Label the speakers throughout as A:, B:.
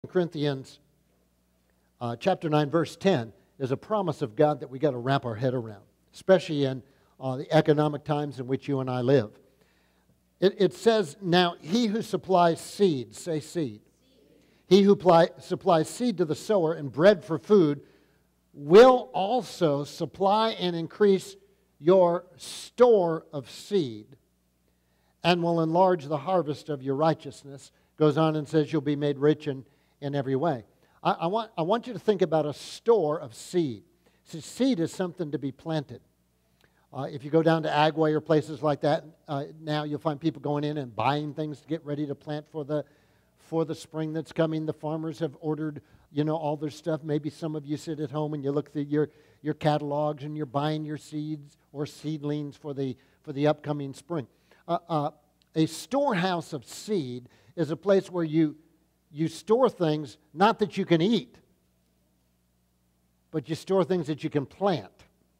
A: Corinthians chapter 9, verse 10 is a promise of God that we got to wrap our head around, especially in the economic times in which you and I live. It says, now, he who supplies seed, say seed. He who supplies seed to the sower and bread for food will also supply and increase your store of seed and will enlarge the harvest of your righteousness. Goes on and says you'll be made rich in every way. I want you to think about a store of seed. See, seed is something to be planted. If you go down to Agway or places like that, now you'll find people going in and buying things to get ready to plant for the spring that's coming. The farmers have ordered, all their stuff. Maybe some of you sit at home and you look through your catalogs and you're buying your seeds or seedlings for the upcoming spring. A storehouse of seed is a place where you store things, not that you can eat, but you store things that you can plant.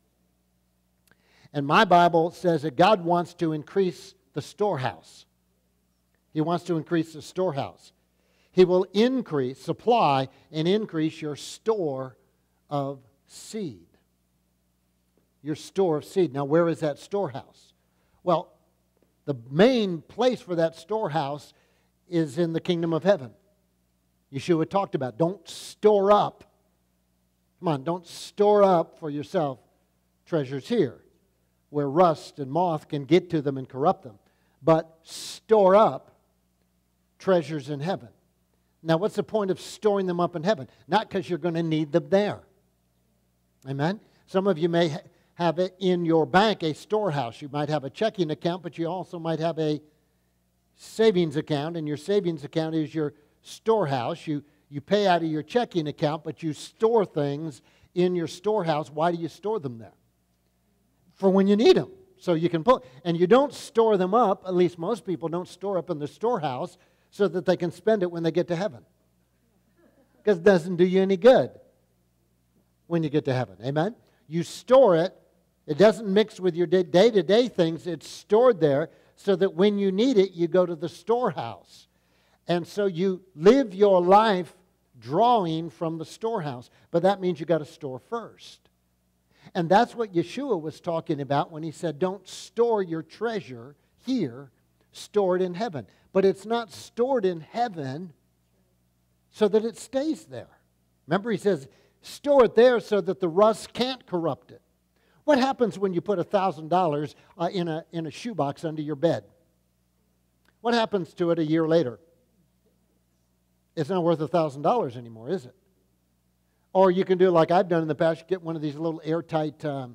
A: And my Bible says that God wants to increase the storehouse. He wants to increase the storehouse. He will supply and increase your store of seed. Your store of seed. Now, where is that storehouse? Well, the main place for that storehouse is in the kingdom of heaven. Yeshua talked about, don't store up. Come on, don't store up for yourself treasures here, where rust and moth can get to them and corrupt them. But store up treasures in heaven. Now, what's the point of storing them up in heaven? Not because you're going to need them there. Amen? Some of you may have it in your bank, a storehouse. You might have a checking account, but you also might have a savings account, and your savings account is your storehouse. You pay out of your checking account, but you store things in your storehouse. Why do you store them there? For when you need them, so you can pull. And you don't store them up, at least most people don't store up in the storehouse so that they can spend it when they get to heaven. Because it doesn't do you any good when you get to heaven. Amen? You store it. It doesn't mix with your day-to-day things. It's stored there so that when you need it, you go to the storehouse. And so you live your life drawing from the storehouse. But that means you got to store first. And that's what Yeshua was talking about when he said, don't store your treasure here, store it in heaven. But it's not stored in heaven so that it stays there. Remember, he says, store it there so that the rust can't corrupt it. What happens when you put $1,000 in a shoebox under your bed? What happens to it a year later? It's not worth $1,000 anymore, is it? Or you can do like I've done in the past. You get one of these little airtight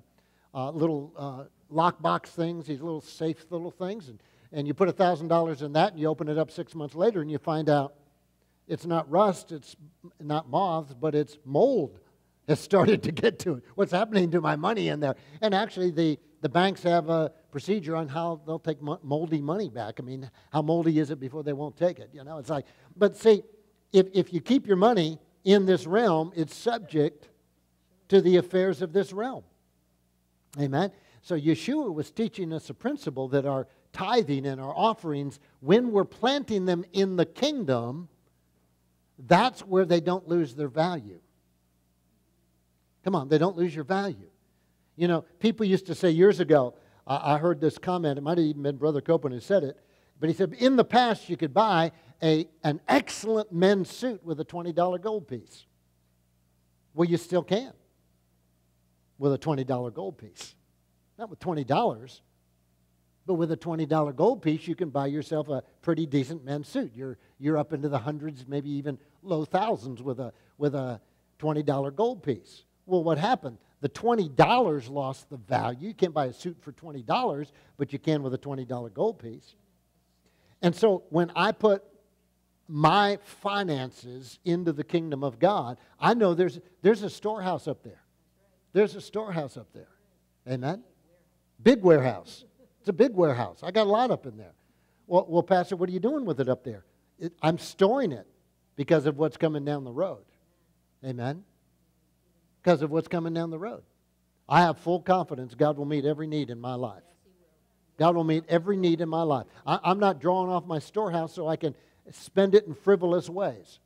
A: lockbox things, these little safe little things, and you put $1,000 in that, and you open it up 6 months later, and you find out it's not rust, it's not moths, but it's mold has started to get to it. What's happening to my money in there? And actually, the banks have a procedure on how they'll take moldy money back. I mean, how moldy is it before they won't take it? It's like, but see, if you keep your money in this realm, it's subject to the affairs of this realm. Amen? So Yeshua was teaching us a principle that our tithing and our offerings, when we're planting them in the kingdom, that's where they don't lose their value. Come on, they don't lose your value. People used to say years ago, I heard this comment, it might have even been Brother Copeland who said it, but he said, in the past you could buy an excellent men's suit with a $20 gold piece. Well, you still can with a $20 gold piece. Not with $20, but with a $20 gold piece, you can buy yourself a pretty decent men's suit. You're up into the hundreds, maybe even low thousands with a $20 gold piece. Well, what happened? The $20 lost the value. You can't buy a suit for $20, but you can with a $20 gold piece. And so when I put my finances into the kingdom of God, I know there's a storehouse up there. There's a storehouse up there. Amen? Big warehouse. It's a big warehouse. I got a lot up in there. Well, Pastor, what are you doing with it up there? I'm storing it because of what's coming down the road. Amen? Because of what's coming down the road. I have full confidence God will meet every need in my life. God will meet every need in my life. I'm not drawing off my storehouse so I can spend it in frivolous ways.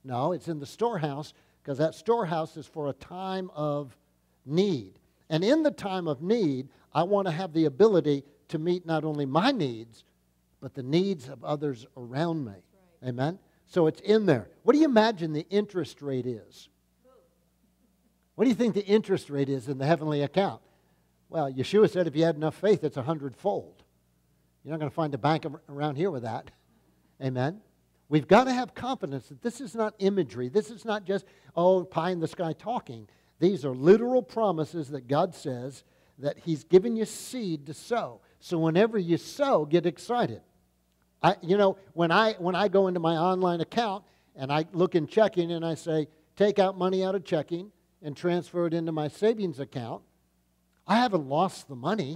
A: No, it's in the storehouse, because that storehouse is for a time of need. And in the time of need, I want to have the ability to meet not only my needs, but the needs of others around me. Right. Amen? So it's in there. What do you imagine the interest rate is? What do you think the interest rate is in the heavenly account? Well, Yeshua said if you had enough faith, it's 100-fold. You're not going to find a bank around here with that. Amen? We've got to have confidence that this is not imagery. This is not just, pie in the sky talking. These are literal promises that God says that He's given you seed to sow. So whenever you sow, get excited. When I go into my online account and I look in checking and I say, take out money out of checking and transfer it into my savings account, I haven't lost the money.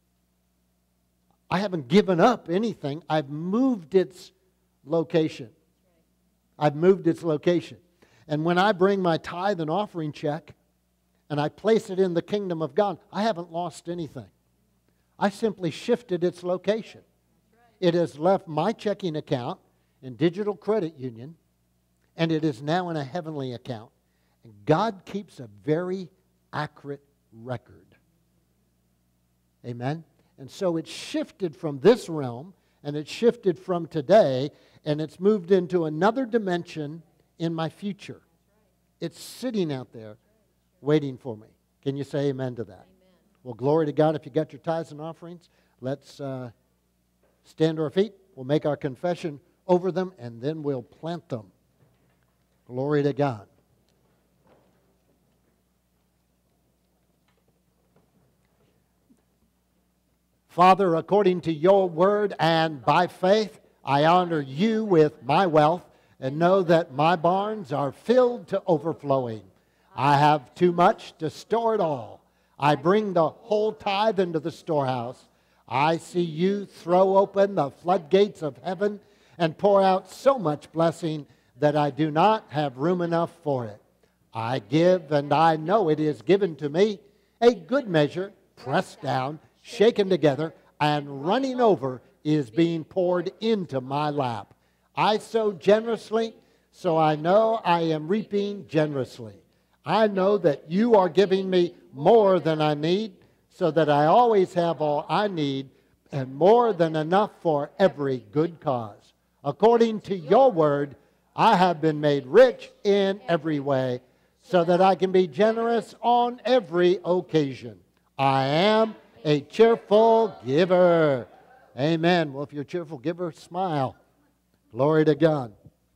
A: I haven't given up anything. I've moved its location. I've moved its location. And when I bring my tithe and offering check and I place it in the kingdom of God, I haven't lost anything. I simply shifted its location. It has left my checking account in Digital Credit Union, and it is now in a heavenly account. And God keeps a very accurate record. Amen? And so it shifted from this realm, and it shifted from today, and it's moved into another dimension in my future. It's sitting out there waiting for me. Can you say amen to that? Amen. Well, glory to God. If you got your tithes and offerings, let's stand to our feet. We'll make our confession over them, and then we'll plant them. Glory to God. Father, according to your word and by faith, I honor you with my wealth and know that my barns are filled to overflowing. I have too much to store it all. I bring the whole tithe into the storehouse. I see you throw open the floodgates of heaven and pour out so much blessing that I do not have room enough for it. I give, and I know it is given to me, a good measure, pressed down, shaken together, and running over is being poured into my lap. I sow generously, so I know I am reaping generously. I know that you are giving me more than I need, so that I always have all I need and more than enough for every good cause. According to your word, I have been made rich in every way, so that I can be generous on every occasion. I am a cheerful giver. Amen. Well, if you're a cheerful giver, smile. Glory to God.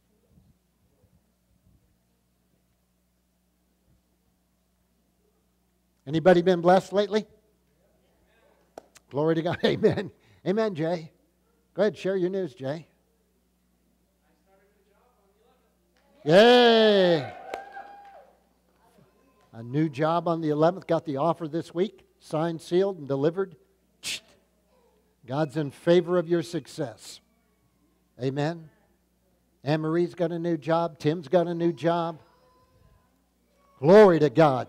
A: Anybody been blessed lately? Glory to God. Amen. Amen, Jay. Go ahead, share your news, Jay. Yay! A new job on the 11th. Got the offer this week. Signed, sealed, and delivered. God's in favor of your success. Amen. Anne-Marie's got a new job. Tim's got a new job. Glory to God.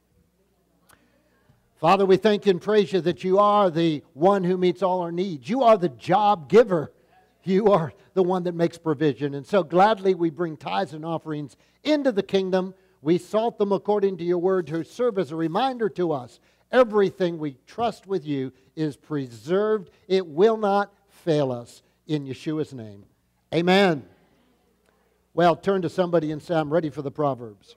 A: Father, we thank you and praise you that you are the one who meets all our needs. You are the job giver. You are the one that makes provision. And so gladly we bring tithes and offerings into the kingdom. We salt them according to your word to serve as a reminder to us. Everything we trust with you is preserved. It will not fail us. In Yeshua's name. Amen. Well, turn to somebody and say, I'm ready for the Proverbs.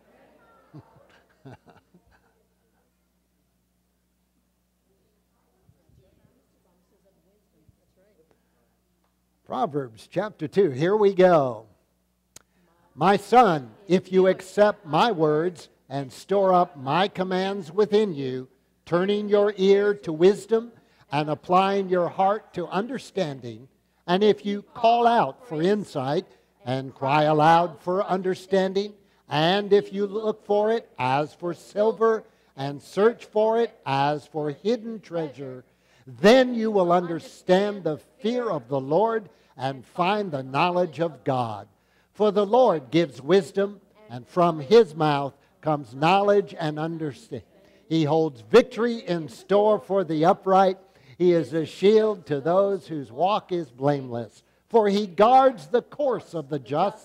A: Proverbs chapter 2. Here we go. My son, if you accept my words and store up my commands within you, turning your ear to wisdom and applying your heart to understanding, and if you call out for insight and cry aloud for understanding, and if you look for it as for silver and search for it as for hidden treasure, then you will understand the fear of the Lord and find the knowledge of God. For the Lord gives wisdom, and from his mouth comes knowledge and understanding. He holds victory in store for the upright. He is a shield to those whose walk is blameless. For he guards the course of the just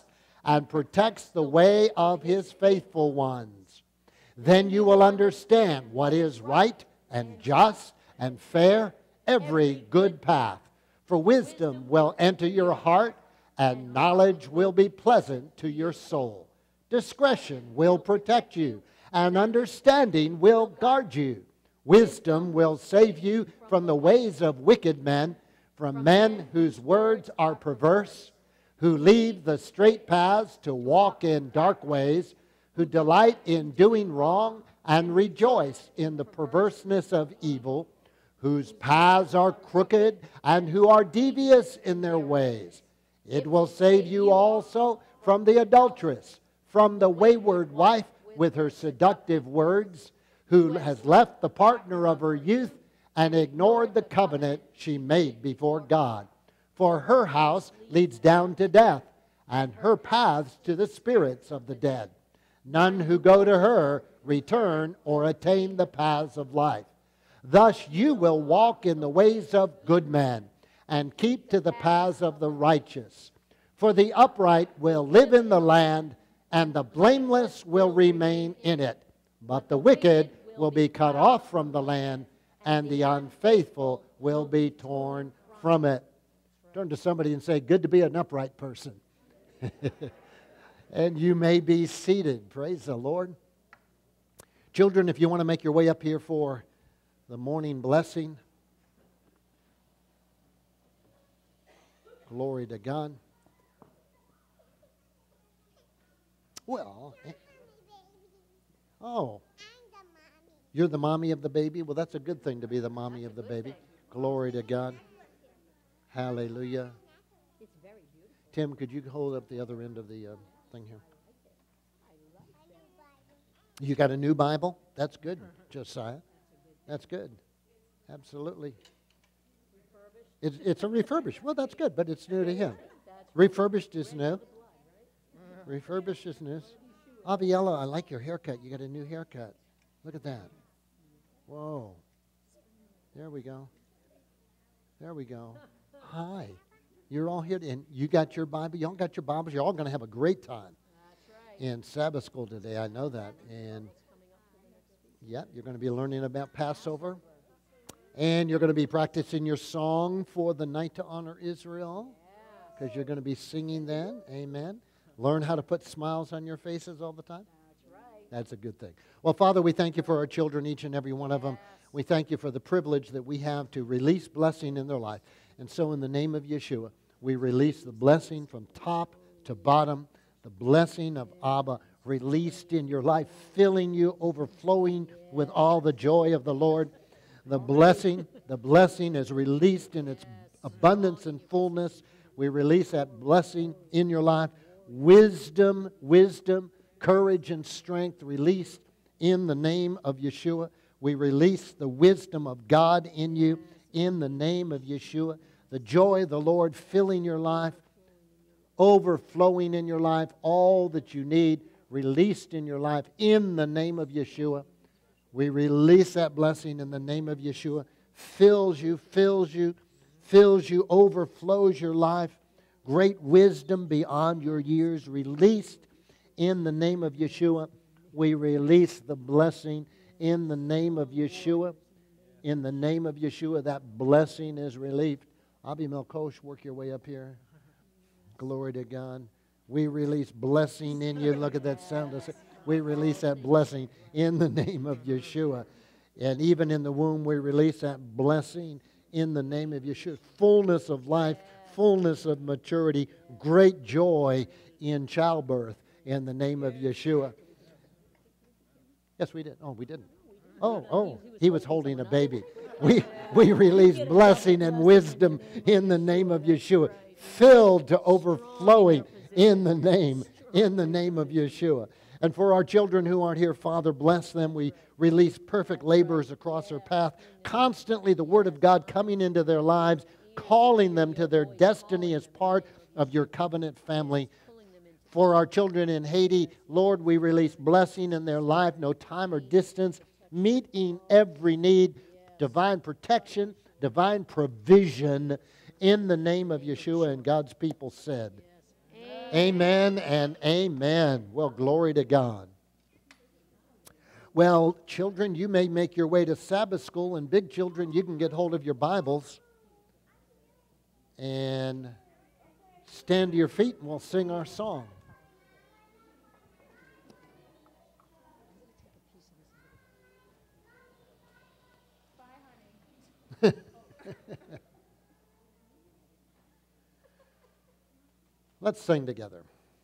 A: and protects the way of His faithful ones. Then you will understand what is right and just and fair, every good path. For wisdom will enter your heart, and knowledge will be pleasant to your soul. Discretion will protect you, and understanding will guard you. Wisdom will save you from the ways of wicked men, from men whose words are perverse, who leave the straight paths to walk in dark ways, who delight in doing wrong and rejoice in the perverseness of evil, whose paths are crooked and who are devious in their ways. It will save you also from the adulteress, from the wayward wife with her seductive words, who has left the partner of her youth and ignored the covenant she made before God. For her house leads down to death, and her paths to the spirits of the dead. None who go to her return or attain the paths of life. Thus you will walk in the ways of good men, and keep to the paths of the righteous. For the upright will live in the land, and the blameless will remain in it. But the wicked will be cut off from the land, and the unfaithful will be torn from it. Turn to somebody and say, good to be an upright person. And you may be seated. Praise the Lord. Children, if you want to make your way up here for the morning blessing. Glory to God. Well, oh, you're the mommy of the baby? Well, that's a good thing to be the mommy of the baby. Glory to God. Hallelujah. Tim, could you hold up the other end of the thing here? You got a new Bible? That's good, Josiah. That's good. Absolutely. It's a refurbished. Well, that's good, but it's new to him. Refurbished is new. Refurbished is new. Aviella, I like your haircut. You got a new haircut. Look at that. Whoa. There we go. There we go. Hi. You're all here, and you got your Bible. You all got your Bibles. You're all going to have a great time in Sabbath school today. I know that. And, yeah, you're going to be learning about Passover. And you're going to be practicing your song for the night to honor Israel, because you're going to be singing then. Amen. Learn how to put smiles on your faces all the time. That's a good thing. Well, Father, we thank you for our children, each and every one of them. We thank you for the privilege that we have to release blessing in their life. And so in the name of Yeshua, we release the blessing from top to bottom, the blessing of Abba released in your life, filling you, overflowing with all the joy of the Lord. The blessing is released in its abundance and fullness. We release that blessing in your life. Wisdom, courage, and strength released in the name of Yeshua. We release the wisdom of God in you in the name of Yeshua. The joy of the Lord filling your life, overflowing in your life, all that you need released in your life in the name of Yeshua. We release that blessing in the name of Yeshua. Fills you, overflows your life. Great wisdom beyond your years released in the name of Yeshua. We release the blessing in the name of Yeshua. In the name of Yeshua, that blessing is relieved. Abi Melkosh, work your way up here. Glory to God. We release blessing in you. Look at that sound. We release that blessing in the name of Yeshua. And even in the womb, we release that blessing in the name of Yeshua. Fullness of life, fullness of maturity, great joy in childbirth in the name of Yeshua. Yes, we did. Oh, we didn't. Oh, he was holding a baby. We release blessing and wisdom in the name of Yeshua. Filled to overflowing in the name of Yeshua. And for our children who aren't here, Father, bless them. We release perfect laborers across their path. Constantly the Word of God coming into their lives, calling them to their destiny as part of your covenant family. For our children in Haiti, Lord, we release blessing in their life, no time or distance, meeting every need, divine protection, divine provision in the name of Yeshua. And God's people said, Amen and amen. Well, glory to God. Well, children, you may make your way to Sabbath school, and big children, you can get hold of your Bibles and stand to your feet, and we'll sing our song. Let's sing together.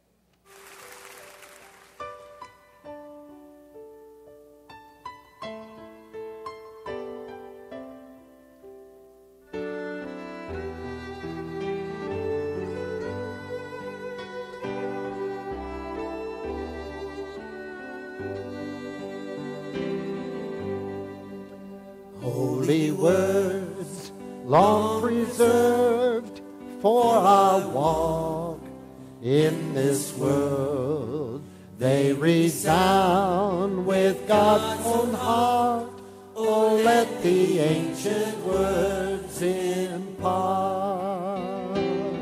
A: Holy words, long preserved for our walk in this world, they resound with God's own heart. Oh, let the ancient words impart.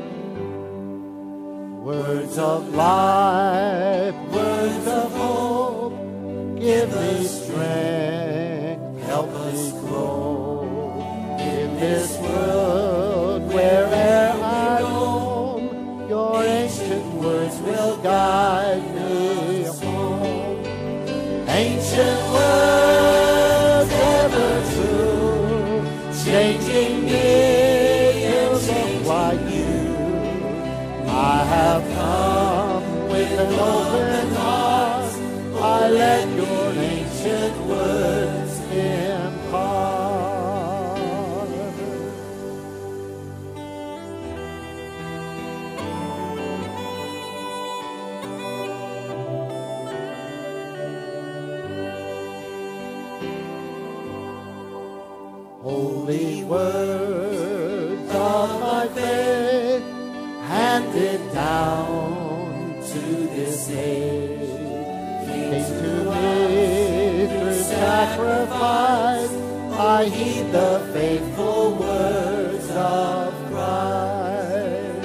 A: Words of life, words of hope, give me strength, help me grow in this world where'er I roam. Your ancient words will guide me home. Ancient words ever true, changing me to look like you. I have come with an open heart. I let your ancient words impart. Holy words of my faith, handed down to this age, came to me through sacrifice. I heed the faithful words of Christ.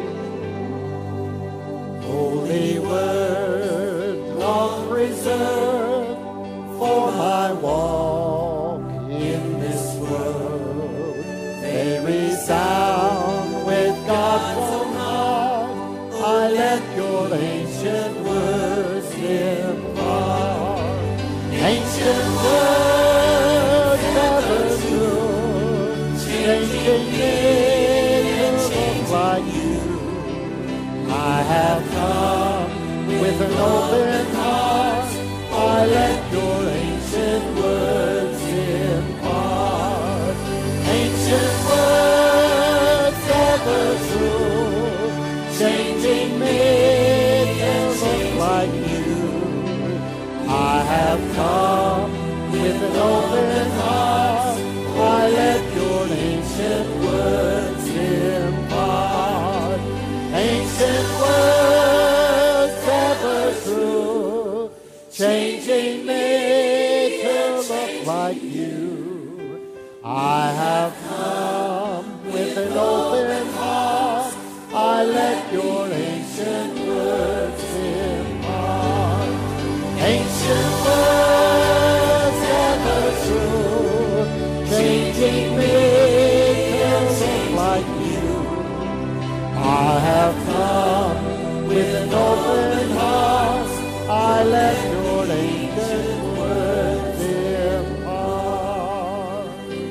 A: Holy words, long preserved for my walk in this world, they resound with God's own heart. I let your ancient words impart. Ancient words ever true, changing me to look like you. I have come with an open heart. I let your ancient words impart. Ancient words ever true, changing me to look like you. I have come with an open heart. I let your ancient words impart. Ancient words ever true, changing me to look like you. I have come with an open heart. I let your ancient words impart. Ancient words ever true, changing me to look like you. I have come with an open heart. I let your ancient words impart.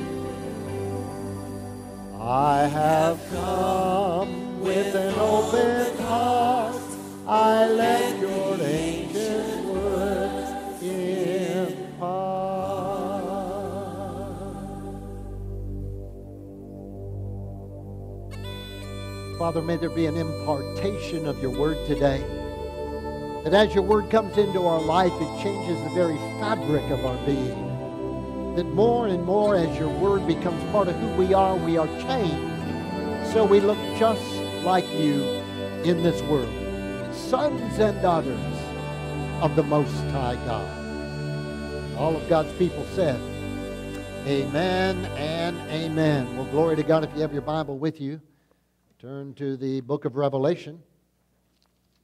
A: I have come with an open heart. I let your ancient words impart. Father, may there be an impartation of your word today. That as your word comes into our life, it changes the very fabric of our being. That more and more as your word becomes part of who we are changed. So we look just like you in this world. Sons and daughters of the Most High God. All of God's people said, amen and amen. Well, glory to God. If you have your Bible with you, turn to the book of Revelation.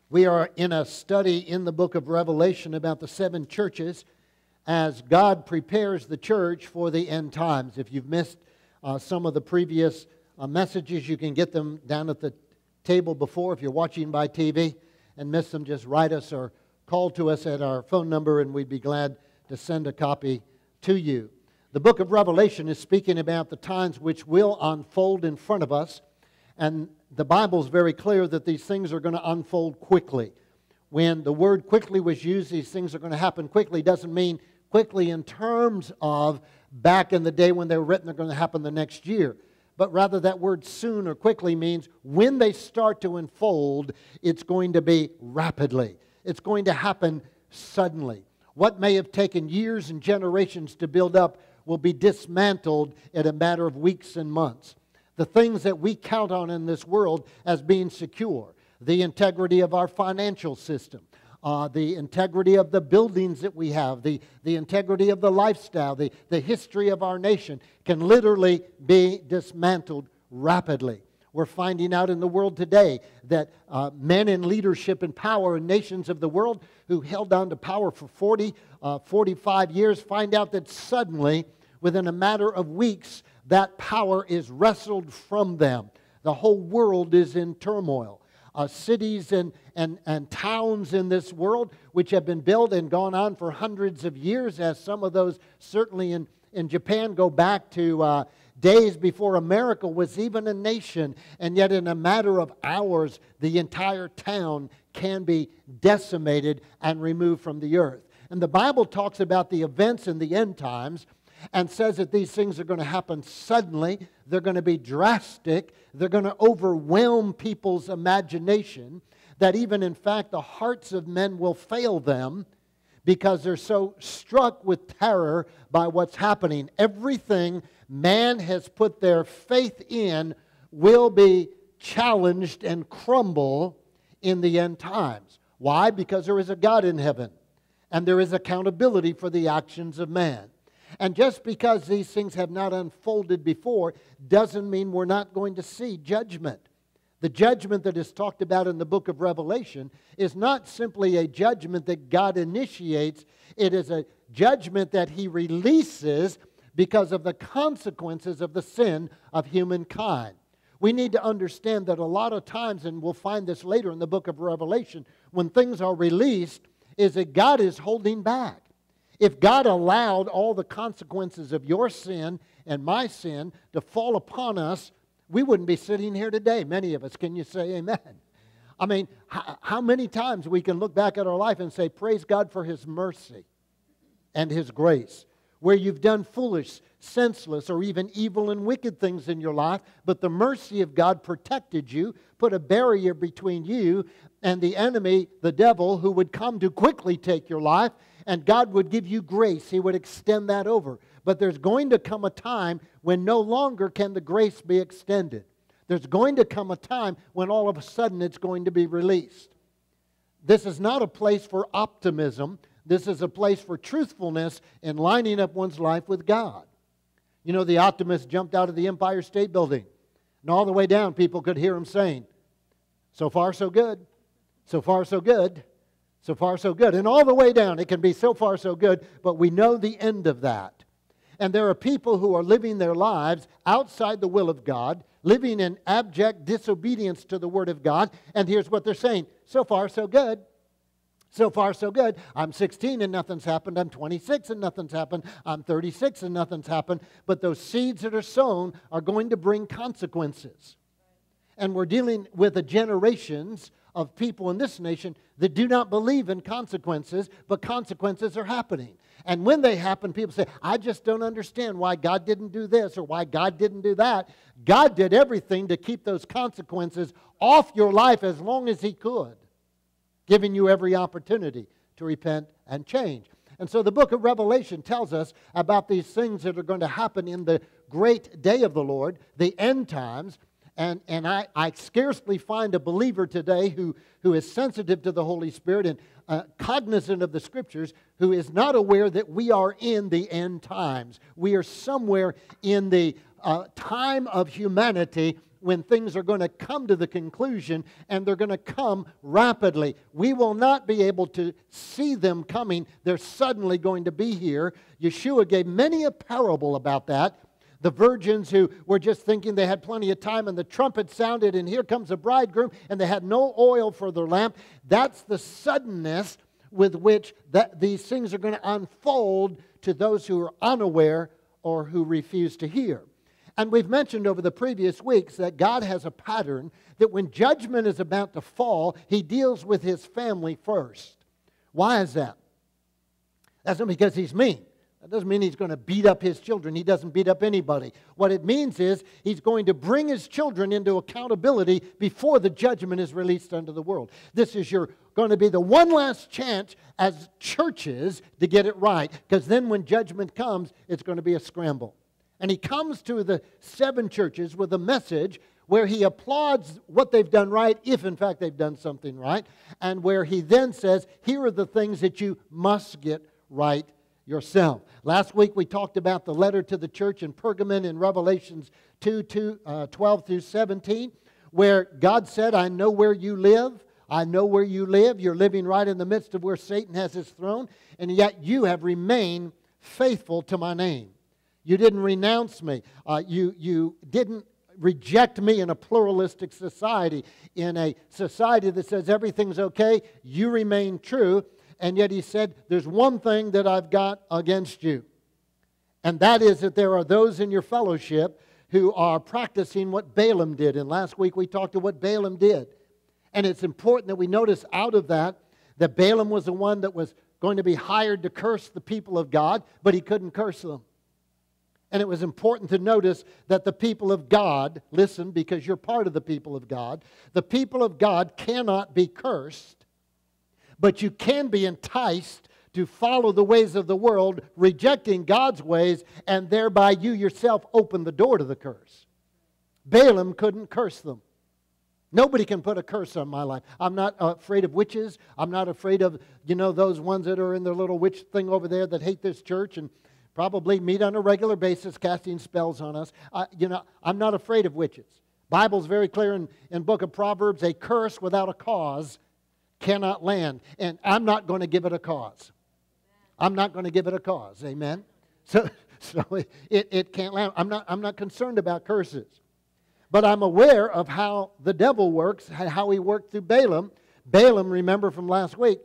A: We are in a study in the book of Revelation about the 7 churches as God prepares the church for the end times. If you've missed some of the previous messages, you can get them down at the table before. If you're watching by TV and miss them, just write us or call to us at our phone number, and we'd be glad to send a copy to you. The book of Revelation is speaking about the times which will unfold in front of us, and the Bible is very clear that these things are going to unfold quickly. When the word quickly was used, these things are going to happen quickly, doesn't mean quickly in terms of back in the day when they were written, they're going to happen the next year. But rather that word soon or quickly means when they start to unfold, it's going to be rapidly. It's going to happen suddenly. What may have taken years and generations to build up will be dismantled in a matter of weeks and months. The things that we count on in this world as being secure, the integrity of our financial system, the integrity of the buildings that we have, the integrity of the lifestyle, the history of our nation can literally be dismantled rapidly. We're finding out in the world today that men in leadership and power in nations of the world who held on to power for 40, 45 years find out that suddenly, within a matter of weeks, that power is wrestled from them. The whole world is in turmoil. Cities and towns in this world, which have been built and gone on for hundreds of years, as some of those certainly in Japan go back to days before America was even a nation, and yet in a matter of hours, the entire town can be decimated and removed from the earth. And the Bible talks about the events in the end times and says that these things are going to happen suddenly, they're going to be drastic, they're going to overwhelm people's imagination, that even in fact the hearts of men will fail them because they're so struck with terror by what's happening. Everything man has put their faith in will be challenged and crumble in the end times. Why? Because there is a God in heaven, and there is accountability for the actions of man. And just because these things have not unfolded before doesn't mean we're not going to see judgment. The judgment that is talked about in the book of Revelation is not simply a judgment that God initiates. It is a judgment that He releases because of the consequences of the sin of humankind. We need to understand that a lot of times, and we'll find this later in the book of Revelation, when things are released, is that God is holding back. If God allowed all the consequences of your sin and my sin to fall upon us, we wouldn't be sitting here today. Many of us, can you say amen? I mean, how many times we can look back at our life and say, praise God for His mercy and His grace, where you've done foolish, senseless, or even evil and wicked things in your life, but the mercy of God protected you, put a barrier between you and the enemy, the devil, who would come to quickly take your life, and God would give you grace. He would extend that over. But there's going to come a time when no longer can the grace be extended. There's going to come a time when all of a sudden it's going to be released. This is not a place for optimism. This is a place for truthfulness in lining up one's life with God. You know, the optimist jumped out of the Empire State Building, and all the way down people could hear him saying, so far so good, so far so good. So far, so good. And all the way down, it can be so far, so good, but we know the end of that. And there are people who are living their lives outside the will of God, living in abject disobedience to the Word of God, and here's what they're saying, so far, so good. So far, so good. I'm 16 and nothing's happened. I'm 26 and nothing's happened. I'm 36 and nothing's happened. But those seeds that are sown are going to bring consequences. And we're dealing with the generations of people in this nation that do not believe in consequences, but consequences are happening. And when they happen, people say, I just don't understand why God didn't do this or why God didn't do that. God did everything to keep those consequences off your life as long as He could, giving you every opportunity to repent and change. And so the book of Revelation tells us about these things that are going to happen in the great day of the Lord, the end times. And I scarcely find a believer today who is sensitive to the Holy Spirit and cognizant of the Scriptures who is not aware that we are in the end times. We are somewhere in the time of humanity when things are going to come to the conclusion, and they're going to come rapidly. We will not be able to see them coming. They're suddenly going to be here. Yeshua gave many a parable about that. The virgins who were just thinking they had plenty of time, and the trumpet sounded, and here comes the bridegroom, and they had no oil for their lamp. That's the suddenness with which these things are going to unfold to those who are unaware or who refuse to hear. And we've mentioned over the previous weeks that God has a pattern that when judgment is about to fall, He deals with His family first. Why is that? That's not because He's mean. That doesn't mean He's going to beat up His children. He doesn't beat up anybody. What it means is He's going to bring His children into accountability before the judgment is released unto the world. This is going to be the one last chance as churches to get it right, because then when judgment comes, it's going to be a scramble. And He comes to the 7 churches with a message where He applauds what they've done right, if in fact they've done something right, and where He then says, here are the things that you must get right yourself. Last week we talked about the letter to the church in Pergamon in Revelations 12 through 17, where God said, I know where you live. I know where you live. You're living right in the midst of where Satan has his throne, and yet you have remained faithful to my name. You didn't renounce me. You didn't reject me in a pluralistic society. In a society that says everything's okay, you remain true. And yet He said, there's one thing that I've got against you. And that is that there are those in your fellowship who are practicing what Balaam did. And last week we talked about what Balaam did. And it's important that we notice out of that Balaam was the one that was going to be hired to curse the people of God, but he couldn't curse them. And it was important to notice that the people of God, listen, because you're part of the people of God, the people of God cannot be cursed, but you can be enticed to follow the ways of the world, rejecting God's ways, and thereby you yourself open the door to the curse. Balaam couldn't curse them. Nobody can put a curse on my life. I'm not afraid of witches. I'm not afraid of, those ones that are in their little witch thing over there that hate this church and probably meet on a regular basis casting spells on us. I'm not afraid of witches. Bible's very clear in book of Proverbs, a curse without a cause cannot land. And I'm not going to give it a cause. I'm not going to give it a cause. Amen? So it can't land. I'm not concerned about curses. But I'm aware of how the devil works, how he worked through Balaam. Balaam, remember from last week,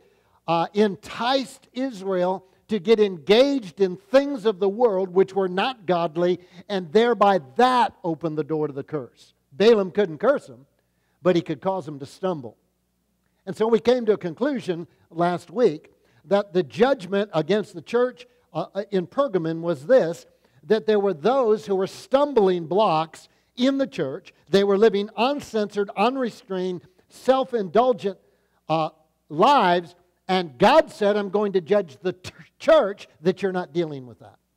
A: enticed Israel to get engaged in things of the world which were not godly, and thereby that opened the door to the curse. Balaam couldn't curse them, but he could cause them to stumble. And so we came to a conclusion last week that the judgment against the church in Pergamon was this, that there were those who were stumbling blocks in the church. They were living uncensored, unrestrained, self-indulgent lives, and God said, I'm going to judge the church that you're not dealing with that.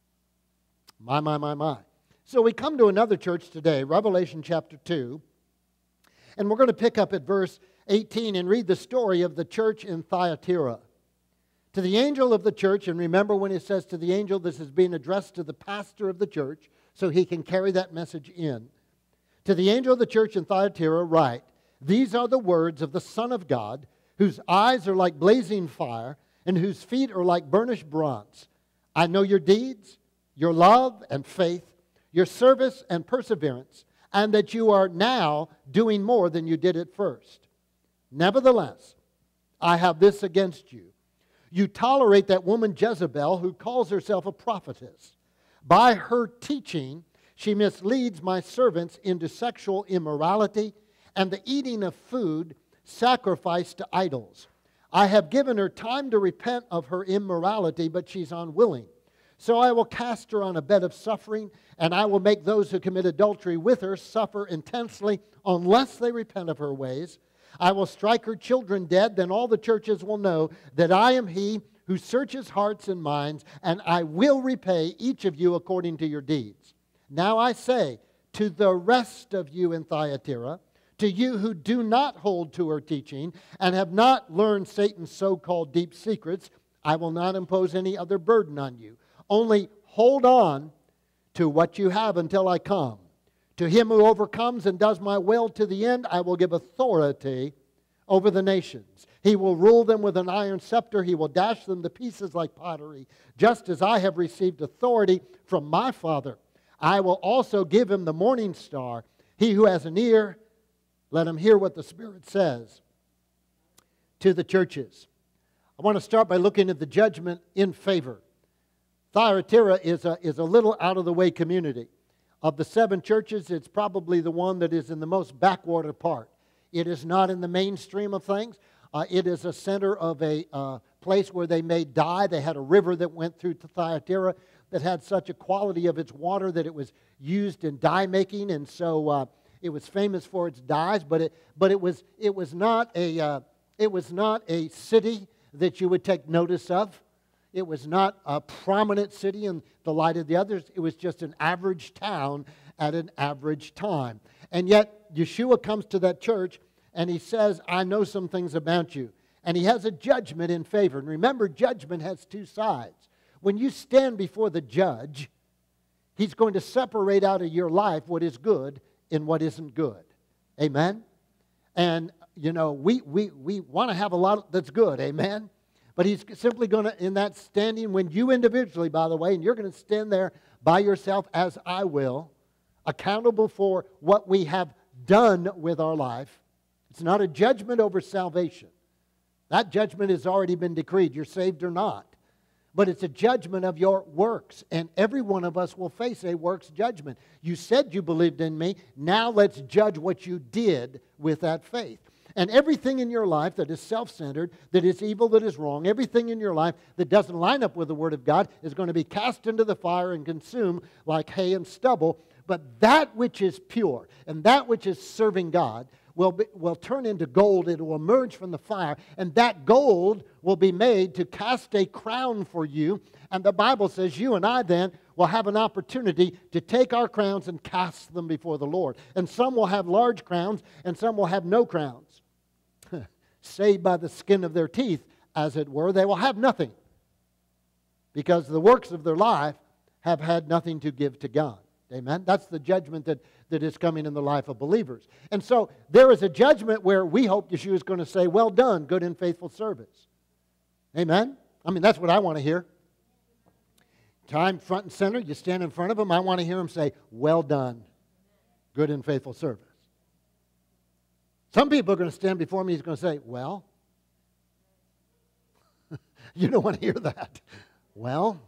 A: My. So we come to another church today, Revelation chapter 2, and we're going to pick up at verse 18 and read the story of the church in Thyatira. To the angel of the church, and remember when it says to the angel, this is being addressed to the pastor of the church, so he can carry that message in. To the angel of the church in Thyatira write, these are the words of the Son of God, whose eyes are like blazing fire, and whose feet are like burnished bronze. I know your deeds, your love and faith, your service and perseverance, and that you are now doing more than you did at first. Nevertheless, I have this against you. You tolerate that woman Jezebel, who calls herself a prophetess. By her teaching, she misleads my servants into sexual immorality and the eating of food sacrificed to idols. I have given her time to repent of her immorality, but she's unwilling. So I will cast her on a bed of suffering, and I will make those who commit adultery with her suffer intensely unless they repent of her ways. I will strike her children dead, then all the churches will know that I am He who searches hearts and minds, and I will repay each of you according to your deeds. Now I say to the rest of you in Thyatira, to you who do not hold to her teaching and have not learned Satan's so-called deep secrets, I will not impose any other burden on you. Only hold on to what you have until I come. To him who overcomes and does my will to the end, I will give authority over the nations. He will rule them with an iron scepter. He will dash them to pieces like pottery. Just as I have received authority from my Father, I will also give him the morning star. He who has an ear, let him hear what the Spirit says to the churches. I want to start by looking at the judgment in favor. Thyatira is a little out-of-the-way community. Of the 7 churches, it's probably the one that is in the most backwater part. It is not in the mainstream of things. It is a center of a place where they made dye. They had a river that went through to Thyatira that had such a quality of its water that it was used in dye making, and so it was famous for its dyes. But it was not a city that you would take notice of. It was not a prominent city in the light of the others. It was just an average town at an average time. And yet, Yeshua comes to that church and he says, I know some things about you. And he has a judgment in favor. And remember, judgment has 2 sides. When you stand before the judge, he's going to separate out of your life what is good and what isn't good. Amen? And, you know, we want to have a lot that's good. Amen? But he's simply going to, in that standing, when you individually, by the way, and you're going to stand there by yourself as I will, accountable for what we have done with our life. It's not a judgment over salvation. That judgment has already been decreed. You're saved or not. But it's a judgment of your works. And every one of us will face a works judgment. You said you believed in me. Now let's judge what you did with that faith. And everything in your life that is self-centered, that is evil, that is wrong, everything in your life that doesn't line up with the Word of God is going to be cast into the fire and consumed like hay and stubble. But that which is pure and that which is serving God will turn into gold. It will emerge from the fire. And that gold will be made to cast a crown for you. And the Bible says you and I then will have an opportunity to take our crowns and cast them before the Lord. And some will have large crowns and some will have no crowns. Saved by the skin of their teeth, as it were, they will have nothing. Because the works of their life have had nothing to give to God. Amen? That's the judgment that is coming in the life of believers. And so there is a judgment where we hope Yeshua is going to say, well done, good and faithful service. Amen? I mean, that's what I want to hear. Time front and center, you stand in front of him, I want to hear him say, well done, good and faithful service. Some people are going to stand before me, he's going to say, well, you don't want to hear that. Well,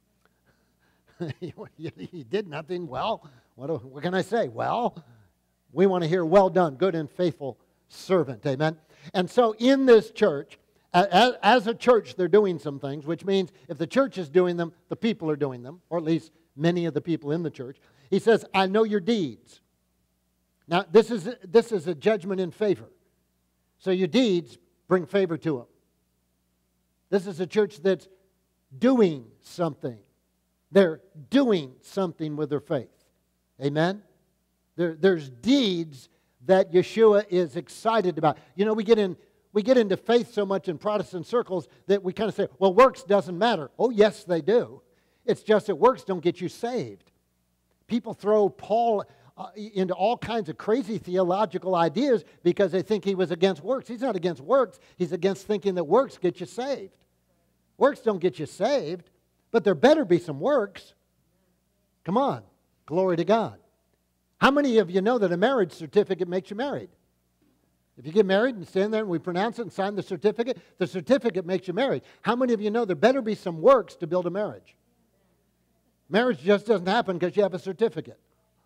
A: he did nothing. Well, what can I say? Well, we want to hear, well done, good and faithful servant. Amen? And so in this church, as a church, they're doing some things, which means if the church is doing them, the people are doing them, or at least many of the people in the church. He says, I know your deeds. Now, this is a judgment in favor. So your deeds bring favor to him. This is a church that's doing something. They're doing something with their faith. Amen? There's deeds that Yeshua is excited about. You know, we get into faith so much in Protestant circles that we kind of say, well, works doesn't matter. Oh, yes, they do. It's just that works don't get you saved. People throw Paul into all kinds of crazy theological ideas because they think he was against works. He's not against works. He's against thinking that works get you saved. Works don't get you saved, but there better be some works. Come on. Glory to God. How many of you know that a marriage certificate makes you married? If you get married and stand there and we pronounce it and sign the certificate makes you married. How many of you know there better be some works to build a marriage? Marriage just doesn't happen because you have a certificate.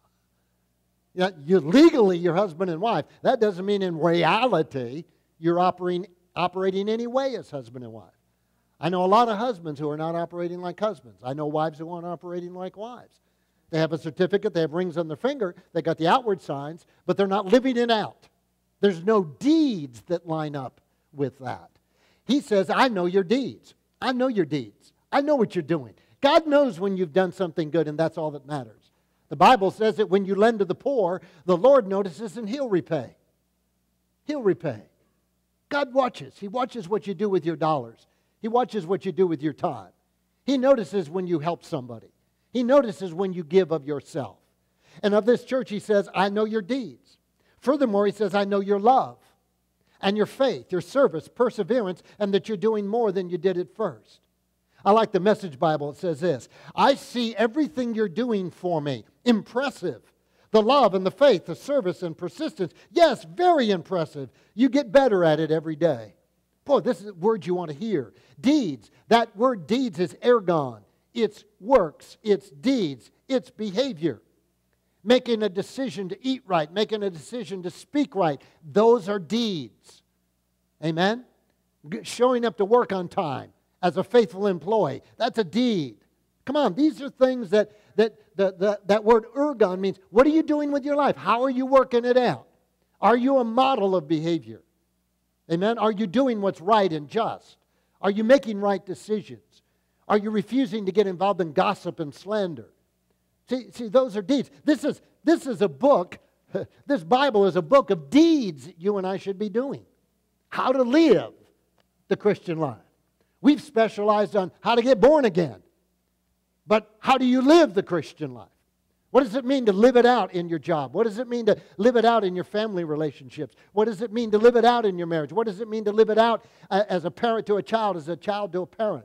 A: You're legally your husband and wife. That doesn't mean in reality you're operating any way as husband and wife. I know a lot of husbands who are not operating like husbands. I know wives who aren't operating like wives. They have a certificate, they have rings on their finger, they got the outward signs, but they're not living it out. There's no deeds that line up with that. He says, I know your deeds. I know your deeds. I know what you're doing. God knows when you've done something good, and that's all that matters. The Bible says that when you lend to the poor, the Lord notices and He'll repay. He'll repay. God watches. He watches what you do with your dollars. He watches what you do with your time. He notices when you help somebody. He notices when you give of yourself. And of this church, he says, I know your deeds. Furthermore, he says, I know your love and your faith, your service, perseverance, and that you're doing more than you did at first. I like the Message Bible. It says this, I see everything you're doing for me. Impressive. The love and the faith, the service and persistence. Yes, very impressive. You get better at it every day. Boy, this is a word you want to hear. Deeds. That word deeds is ergon. It's works. It's deeds. It's behavior. Making a decision to eat right. Making a decision to speak right. Those are deeds. Amen? Showing up to work on time as a faithful employee. That's a deed. Come on, these are things that word ergon means, what are you doing with your life? How are you working it out? Are you a model of behavior? Amen? Are you doing what's right and just? Are you making right decisions? Are you refusing to get involved in gossip and slander? See, those are deeds. This is a book, this Bible is a book of deeds you and I should be doing. How to live the Christian life. We've specialized on how to get born again. But how do you live the Christian life? What does it mean to live it out in your job? What does it mean to live it out in your family relationships? What does it mean to live it out in your marriage? What does it mean to live it out as a parent to a child, as a child to a parent?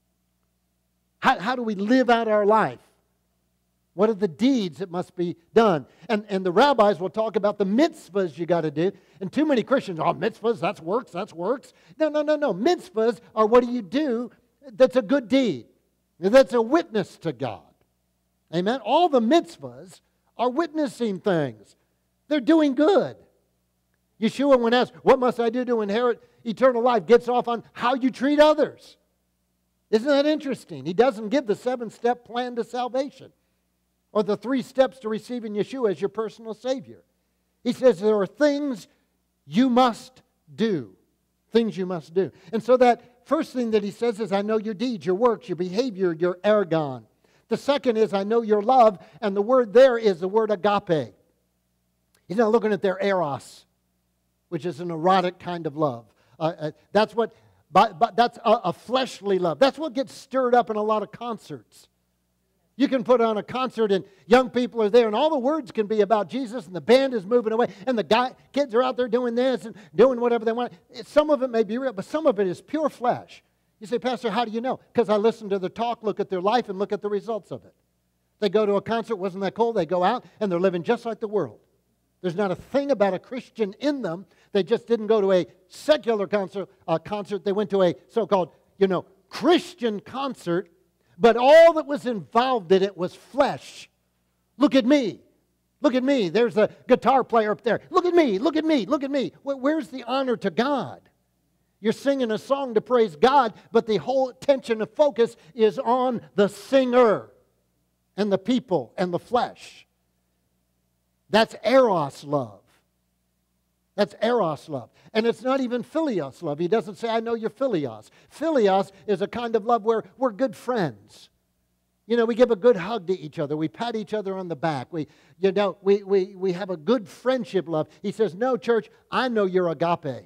A: How do we live out our life? What are the deeds that must be done? And the rabbis will talk about the mitzvahs you got to do. And too many Christians, mitzvahs, that's works, that's works. No. Mitzvahs are what do you do that's a good deed. That's a witness to God. Amen? All the mitzvahs are witnessing things. They're doing good. Yeshua, when asked, what must I do to inherit eternal life, gets off on how you treat others. Isn't that interesting? He doesn't give the 7-step plan to salvation or the 3 steps to receiving Yeshua as your personal Savior. He says there are things you must do. Things you must do. And so that first thing that he says is, I know your deeds, your works, your behavior, your ergon. The second is, I know your love, and the word there is the word agape. He's not looking at their eros, which is an erotic kind of love. That's a fleshly love. That's what gets stirred up in a lot of concerts. You can put on a concert and young people are there and all the words can be about Jesus and the band is moving away and the kids are out there doing this and doing whatever they want. Some of it may be real, but some of it is pure flesh. You say, Pastor, how do you know? Because I listen to their talk, look at their life, and look at the results of it. They go to a concert, wasn't that cool? They go out and they're living just like the world. There's not a thing about a Christian in them. They just didn't go to a secular concert. They went to a so-called, Christian concert. But all that was involved in it was flesh. Look at me. Look at me. There's a guitar player up there. Look at me. Look at me. Look at me. Where's the honor to God? You're singing a song to praise God, but the whole attention and focus is on the singer and the people and the flesh. That's eros love. That's eros love. And it's not even philios love. He doesn't say, I know you're philios. Philios is a kind of love where we're good friends. We give a good hug to each other. We pat each other on the back. We have a good friendship love. He says, no, church, I know you're agape.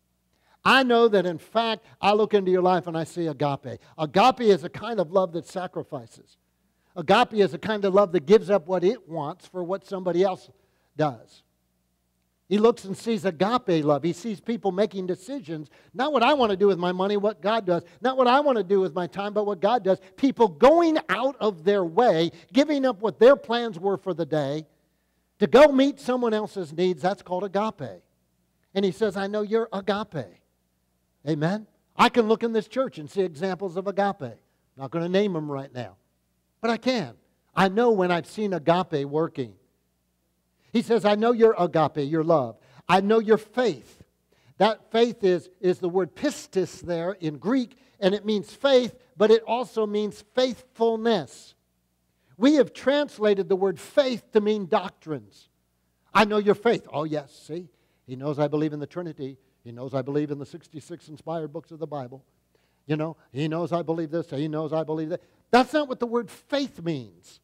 A: I know that, in fact, I look into your life and I see agape. Agape is a kind of love that sacrifices. Agape is a kind of love that gives up what it wants for what somebody else does. He looks and sees agape love. He sees people making decisions. Not what I want to do with my money, what God does. Not what I want to do with my time, but what God does. People going out of their way, giving up what their plans were for the day to go meet someone else's needs. That's called agape. And he says, I know you're agape. Amen? I can look in this church and see examples of agape. I'm not going to name them right now. But I can. I know when I've seen agape working. He says, I know your agape, your love. I know your faith. That faith is the word pistis there in Greek, and it means faith, but it also means faithfulness. We have translated the word faith to mean doctrines. I know your faith. Oh, yes, see? He knows I believe in the Trinity. He knows I believe in the 66 inspired books of the Bible. He knows I believe this. He knows I believe that. That's not what the word faith means.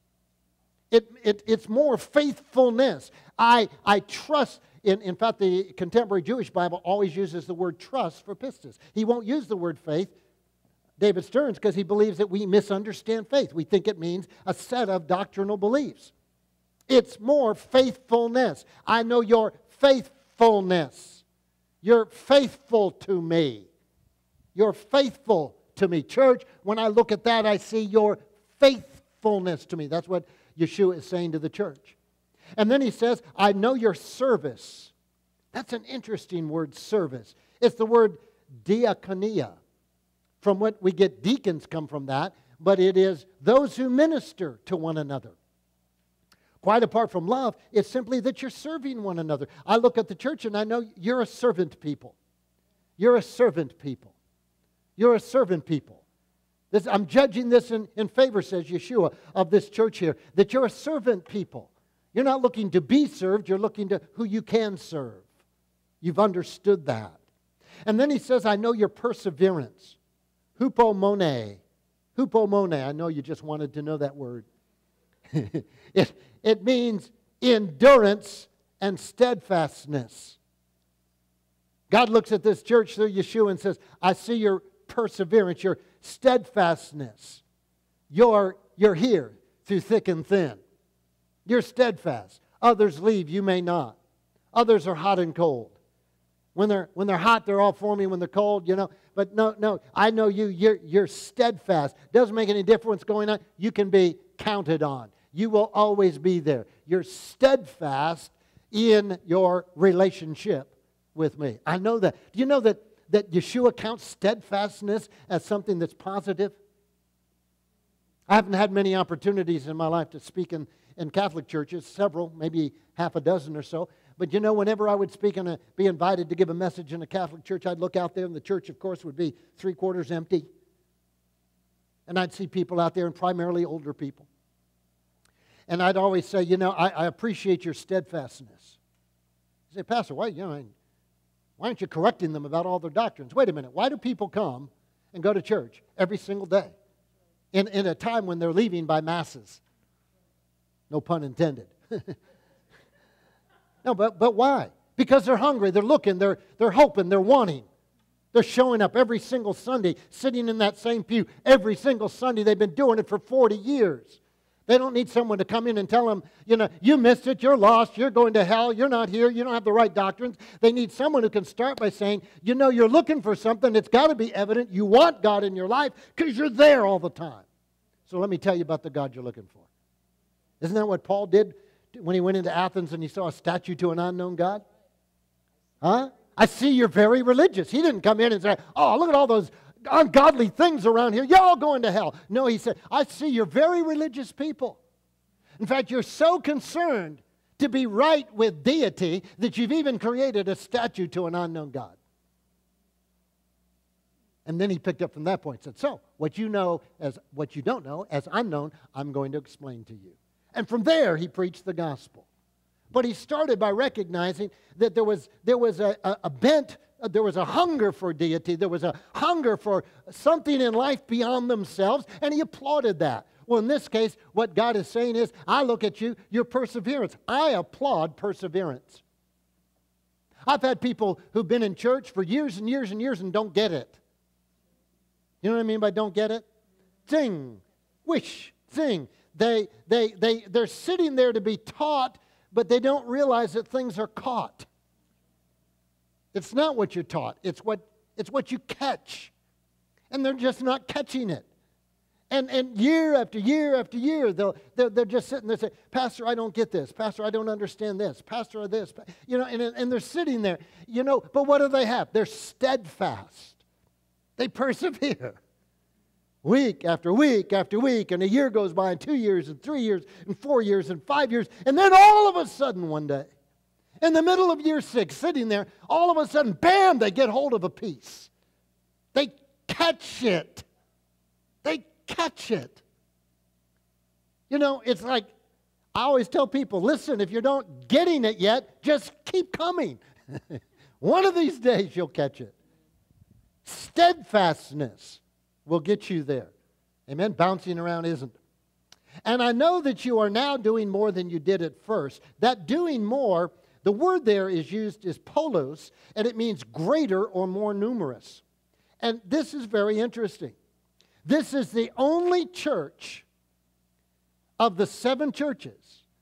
A: It's more faithfulness. I trust. In fact, the contemporary Jewish Bible always uses the word trust for pistis. He won't use the word faith, David Stearns, because he believes that we misunderstand faith. We think it means a set of doctrinal beliefs. It's more faithfulness. I know your faithfulness. You're faithful to me. You're faithful to me. Church, when I look at that, I see your faithfulness to me. That's what Yeshua is saying to the church. And then he says, I know your service. That's an interesting word, service. It's the word diakonia. From what we get, deacons come from that, but it is those who minister to one another. Quite apart from love, it's simply that you're serving one another. I look at the church and I know you're a servant people. You're a servant people. You're a servant people. I'm judging this in favor, says Yeshua, of this church here, that you're a servant people. You're not looking to be served, you're looking to who you can serve. You've understood that. And then he says, I know your perseverance. Hupomone. Hupomone. I know you just wanted to know that word. It means endurance and steadfastness. God looks at this church through Yeshua and says, I see your perseverance, your steadfastness. You're here through thick and thin. You're steadfast. Others leave, you may not. Others are hot and cold. When they're hot, they're all for me. When they're cold, you know. But no, I know you. You're steadfast. Doesn't make any difference what's going on. You can be counted on. You will always be there. You're steadfast in your relationship with me. I know that. Do you know that Yeshua counts steadfastness as something that's positive? I haven't had many opportunities in my life to speak in Catholic churches, several, maybe half a dozen or so. But you know, whenever I would speak and be invited to give a message in a Catholic church, I'd look out there and the church, of course, would be 3/4 empty. And I'd see people out there, and primarily older people. And I'd always say, you know, I appreciate your steadfastness. You say, Pastor, why aren't you correcting them about all their doctrines? Wait a minute. Why do people come and go to church every single day in a time when they're leaving by masses? No pun intended. No, but why? Because they're hungry, they're looking, they're hoping, they're wanting. They're showing up every single Sunday, sitting in that same pew every single Sunday. They've been doing it for 40 years. They don't need someone to come in and tell them, you know, you missed it, you're lost, you're going to hell, you're not here, you don't have the right doctrines. They need someone who can start by saying, you know, you're looking for something, it's got to be evident, you want God in your life because you're there all the time. So let me tell you about the God you're looking for. Isn't that what Paul did when he went into Athens and he saw a statue to an unknown God? Huh? I see you're very religious. He didn't come in and say, oh, look at all those ungodly things around here. You're all going to hell. No, he said, I see you're very religious people. In fact, you're so concerned to be right with deity that you've even created a statue to an unknown God. And then he picked up from that point and said, so, what you don't know as unknown, I'm going to explain to you. And from there, he preached the gospel. But he started by recognizing that there was a bent, there was a hunger for deity, there was a hunger for something in life beyond themselves, and he applauded that. Well, in this case, what God is saying is, I look at you, your perseverance. I applaud perseverance. I've had people who've been in church for years and years and years and don't get it. You know what I mean by don't get it? Zing, wish, zing. They're sitting there to be taught, but they don't realize that things are caught. It's not what you're taught. It's what you catch. And they're just not catching it. And year after year after year, they're just sitting there and say, Pastor, I don't get this. Pastor, I don't understand this. Pastor, this. You know, and they're sitting there. You know, but what do they have? They're steadfast. They persevere. Week after week after week, and a year goes by, and 2 years, and 3 years, and 4 years, and 5 years, and then all of a sudden one day, in the middle of year 6, sitting there, all of a sudden, bam, they get hold of a piece. They catch it. They catch it. You know, it's like, I always tell people, listen, if you're not getting it yet, just keep coming. One of these days you'll catch it. Steadfastness will get you there. Amen? Bouncing around isn't. And I know that you are now doing more than you did at first. That doing more, the word there is used is polos, and it means greater or more numerous. And this is very interesting. This is the only church of the 7 churches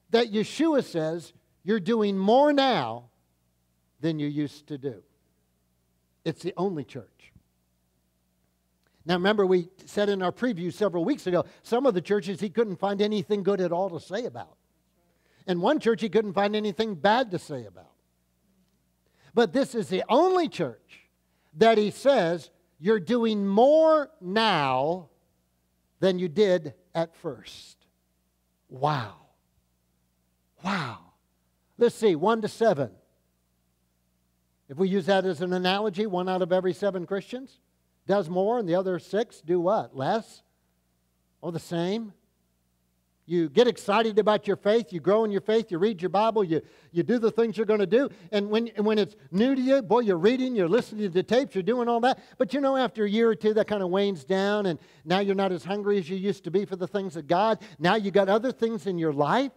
A: that Yeshua says you're doing more now than you used to do. It's the only church. Now remember, we said in our preview several weeks ago, some of the churches he couldn't find anything good at all to say about. And one church he couldn't find anything bad to say about. But this is the only church that he says you're doing more now than you did at first. Wow. Wow. Let's see, 1 to 7. If we use that as an analogy, 1 out of every 7 Christians does more, and the other 6 do what? Less? Or the same? You get excited about your faith, you grow in your faith, you read your Bible, you do the things you're going to do, and when it's new to you, boy, you're reading, you're listening to tapes, you're doing all that, but you know, after a year or two, that kind of wanes down, and now you're not as hungry as you used to be for the things of God. Now you got other things in your life.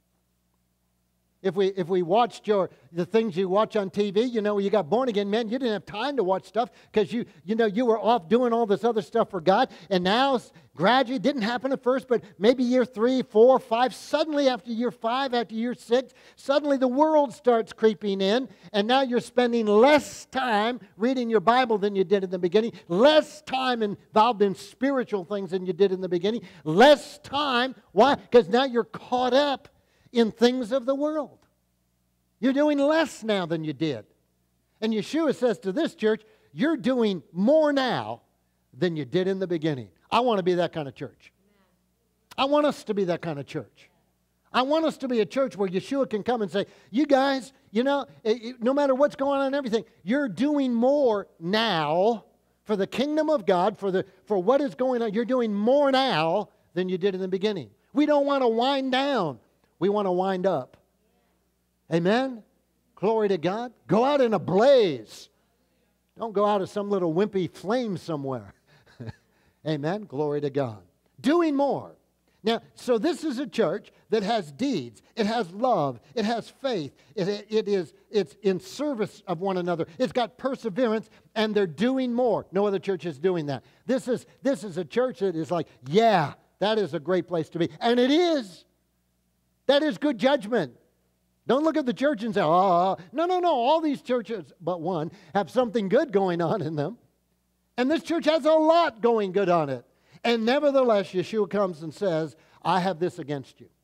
A: If we watched the things you watch on TV, you know, when you got born again, man, you didn't have time to watch stuff because you were off doing all this other stuff for God. And now, gradually, it didn't happen at first, but maybe year 3, 4, 5, suddenly after year 5, after year 6, suddenly the world starts creeping in, and now you're spending less time reading your Bible than you did in the beginning, less time involved in spiritual things than you did in the beginning, less time. Why? Because now you're caught up in things of the world. You're doing less now than you did. And Yeshua says to this church, you're doing more now than you did in the beginning. I want to be that kind of church. I want us to be that kind of church. I want us to be a church where Yeshua can come and say, you guys, you know, no matter what's going on and everything, you're doing more now for the kingdom of God, for what is going on. You're doing more now than you did in the beginning. We don't want to wind down. We want to wind up. Amen? Glory to God. Go out in a blaze. Don't go out of some little wimpy flame somewhere. Amen? Glory to God. Doing more. Now, so this is a church that has deeds. It has love. It has faith. It's in service of one another. It's got perseverance, and they're doing more. No other church is doing that. This is a church that is like, yeah, that is a great place to be. And it is. That is good judgment. Don't look at the church and say, oh, no. All these churches but one have something good going on in them. And this church has a lot going good on it. And nevertheless, Yeshua comes and says, I have this against you.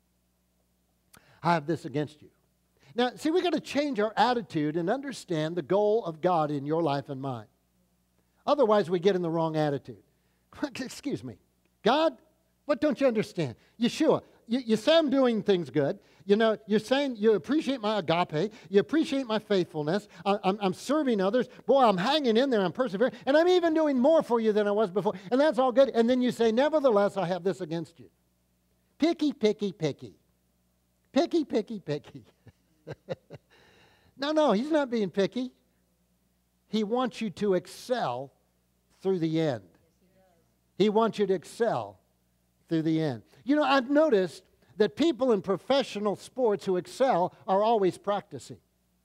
A: I have this against you. Now, see, we've got to change our attitude and understand the goal of God in your life and mine. Otherwise, we get in the wrong attitude. Excuse me. God, what don't you understand? Yeshua, you say I'm doing things good. You know, you're saying you appreciate my agape. You appreciate my faithfulness. I'm serving others. Boy, I'm hanging in there. I'm persevering. And I'm even doing more for you than I was before. And that's all good. And then you say, nevertheless, I have this against you. Picky, picky, picky. Picky, picky, picky. No, he's not being picky. He wants you to excel through the end. He wants you to excel through the end. You know, I've noticed that people in professional sports who excel are always practicing.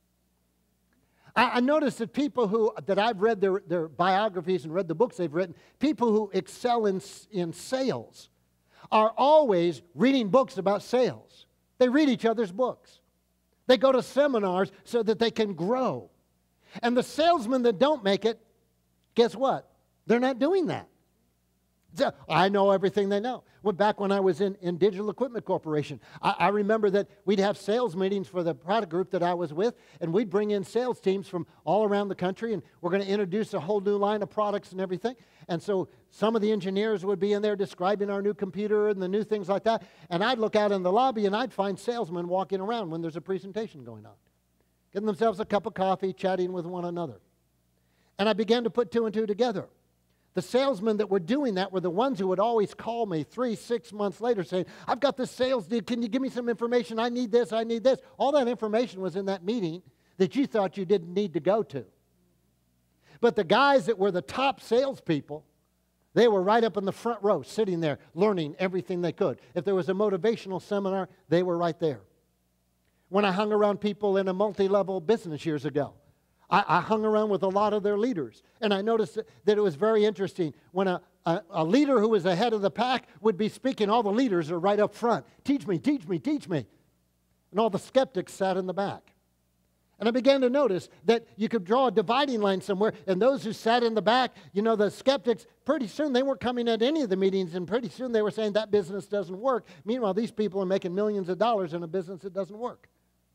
A: I noticed that people that I've read their biographies and read the books they've written, people who excel in sales are always reading books about sales. They read each other's books. They go to seminars so that they can grow. And the salesmen that don't make it, guess what? They're not doing that. So I know everything they know. Well, back when I was in Digital Equipment Corporation, I remember that we'd have sales meetings for the product group that I was with, and we'd bring in sales teams from all around the country, and we're going to introduce a whole new line of products and everything. And so some of the engineers would be in there describing our new computer and the new things like that, and I'd look out in the lobby, and I'd find salesmen walking around when there's a presentation going on, getting themselves a cup of coffee, chatting with one another. And I began to put 2 and 2 together. The salesmen that were doing that were the ones who would always call me 3-6 months later saying, I've got this sales deal. Can you give me some information? I need this. I need this. All that information was in that meeting that you thought you didn't need to go to. But the guys that were the top salespeople, they were right up in the front row sitting there learning everything they could. If there was a motivational seminar, they were right there. When I hung around people in a multi-level business years ago, I hung around with a lot of their leaders, and I noticed that it was very interesting. When a leader who was ahead of the pack would be speaking, all the leaders are right up front. Teach me, teach me, teach me. And all the skeptics sat in the back. And I began to notice that you could draw a dividing line somewhere, and those who sat in the back, the skeptics, pretty soon they weren't coming at any of the meetings, and pretty soon they were saying that business doesn't work. Meanwhile, these people are making millions of dollars in a business that doesn't work.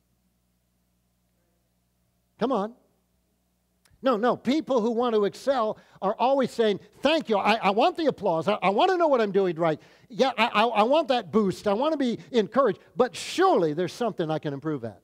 A: Come on. No. People who want to excel are always saying, thank you. I want the applause. I want to know what I'm doing right. Yeah, I want that boost. I want to be encouraged. But surely there's something I can improve at.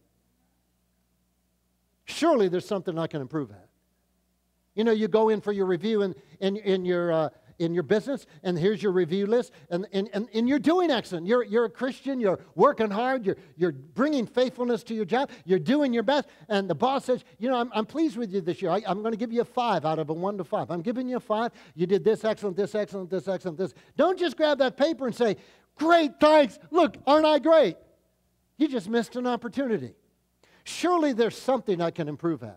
A: Surely there's something I can improve at. You go in for your review in your business, and here's your review list, and you're doing excellent. You're a Christian, you're working hard, you're bringing faithfulness to your job, you're doing your best, and the boss says, I'm pleased with you this year. I'm going to give you a 5 out of a 1 to 5. I'm giving you a 5. You did this excellent, this excellent, this excellent, this. Don't just grab that paper and say, great, thanks, look, aren't I great? You just missed an opportunity. Surely there's something I can improve at.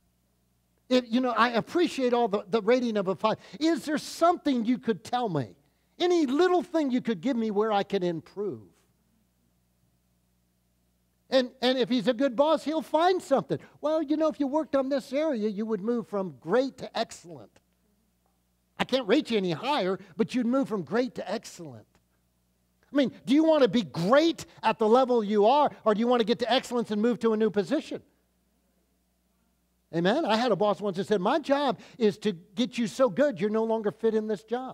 A: I appreciate all the rating of a 5. Is there something you could tell me? Any little thing you could give me where I can improve? And if he's a good boss, he'll find something. Well, if you worked on this area, you would move from great to excellent. I can't rate you any higher, but you'd move from great to excellent. I mean, do you want to be great at the level you are, or do you want to get to excellence and move to a new position? Amen? I had a boss once that said, my job is to get you so good you're no longer fit in this job.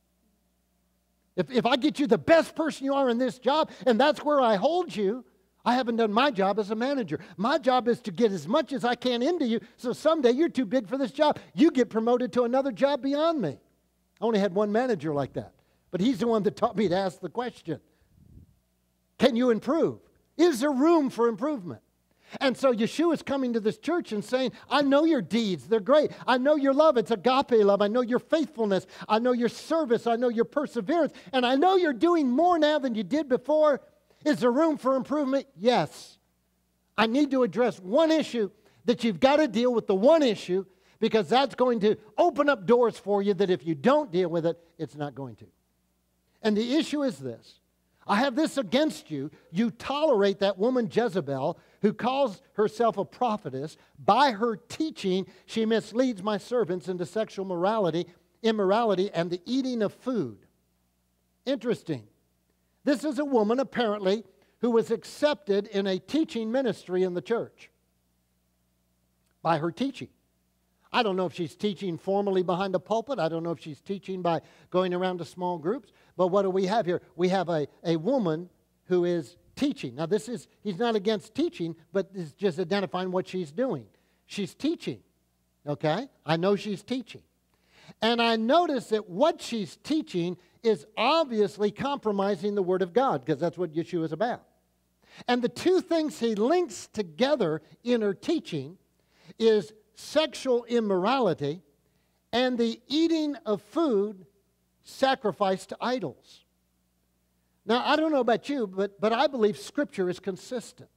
A: If I get you the best person you are in this job, and that's where I hold you, I haven't done my job as a manager. My job is to get as much as I can into you, so someday you're too big for this job. You get promoted to another job beyond me. I only had one manager like that, but he's the one that taught me to ask the question, can you improve? Is there room for improvement? And so Yeshua is coming to this church and saying, I know your deeds. They're great. I know your love. It's agape love. I know your faithfulness. I know your service. I know your perseverance. And I know you're doing more now than you did before. Is there room for improvement? Yes. I need to address one issue that you've got to deal with, the one issue, because that's going to open up doors for you that if you don't deal with it, it's not going to. And the issue is this. I have this against you. You tolerate that woman Jezebel who calls herself a prophetess. By her teaching, she misleads my servants into sexual immorality, and the eating of food. Interesting. This is a woman, apparently, who was accepted in a teaching ministry in the church by her teaching. I don't know if she's teaching formally behind a pulpit. I don't know if she's teaching by going around to small groups. But what do we have here? We have a woman who is teaching. Now, he's not against teaching, but is just identifying what she's doing. She's teaching, okay? I know she's teaching. And I notice that what she's teaching is obviously compromising the Word of God, because that's what Yeshua is about. And the two things he links together in her teaching is sexual immorality and the eating of food sacrificed to idols. Now, I don't know about you, but I believe Scripture is consistent.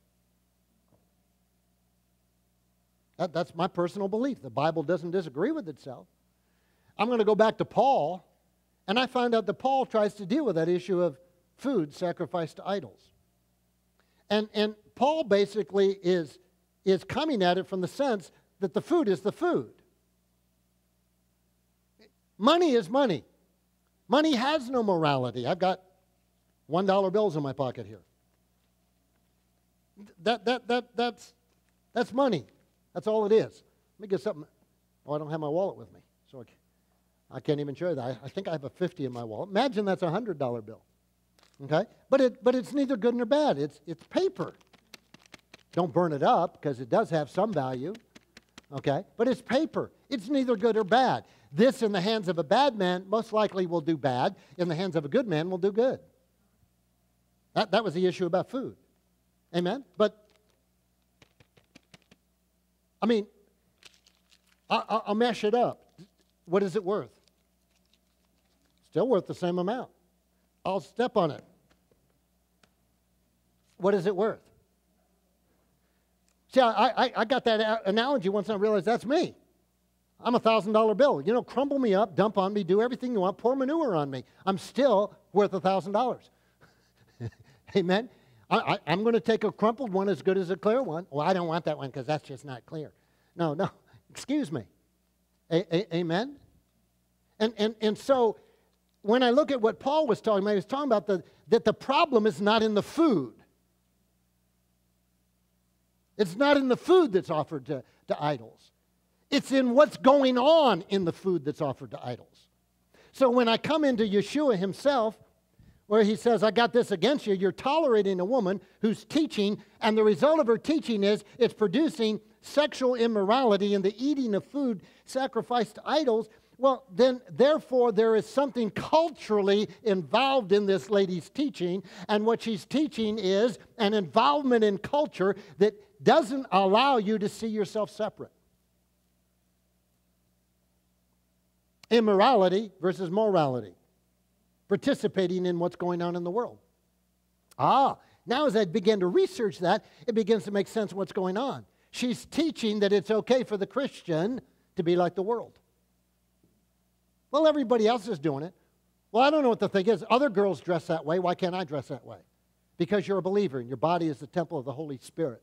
A: That's my personal belief. The Bible doesn't disagree with itself. I'm going to go back to Paul, and I find out that Paul tries to deal with that issue of food sacrificed to idols. And Paul basically is coming at it from the sense that the food is the food. Money is money. Money has no morality. I've got $1 bills in my pocket here. That's money. That's all it is. Let me get something. Oh, I don't have my wallet with me, so I can't even show you that. I think I have a 50 in my wallet. Imagine that's a $100 bill. Okay? But it's neither good nor bad. It's paper. Don't burn it up, because it does have some value. Okay? But it's paper. It's neither good or bad. This in the hands of a bad man most likely will do bad. In the hands of a good man will do good. That was the issue about food. Amen? But, I mean, I'll mesh it up. What is it worth? Still worth the same amount. I'll step on it. What is it worth? See, I got that analogy once and I realized that's me. I'm a $1,000 bill. You know, crumble me up, dump on me, do everything you want, pour manure on me. I'm still worth $1,000. Amen? I'm going to take a crumpled one as good as a clear one. Well, I don't want that one because that's just not clear. No, excuse me. Amen? And so when I look at what Paul was talking about, he was talking about that the problem is not in the food. It's not in the food that's offered to idols. It's in what's going on in the food that's offered to idols. So when I come into Yeshua himself, where he says, I got this against you, you're tolerating a woman who's teaching, and the result of her teaching is it's producing sexual immorality and the eating of food sacrificed to idols. Well, then, therefore, there is something culturally involved in this lady's teaching, and what she's teaching is an involvement in culture that doesn't allow you to see yourself separate. Immorality versus morality. Participating in what's going on in the world. Now as I begin to research that, it begins to make sense of what's going on. She's teaching that it's okay for the Christian to be like the world. Well, everybody else is doing it. Well, I don't know what the thing is. Other girls dress that way. Why can't I dress that way? Because you're a believer and your body is the temple of the Holy Spirit.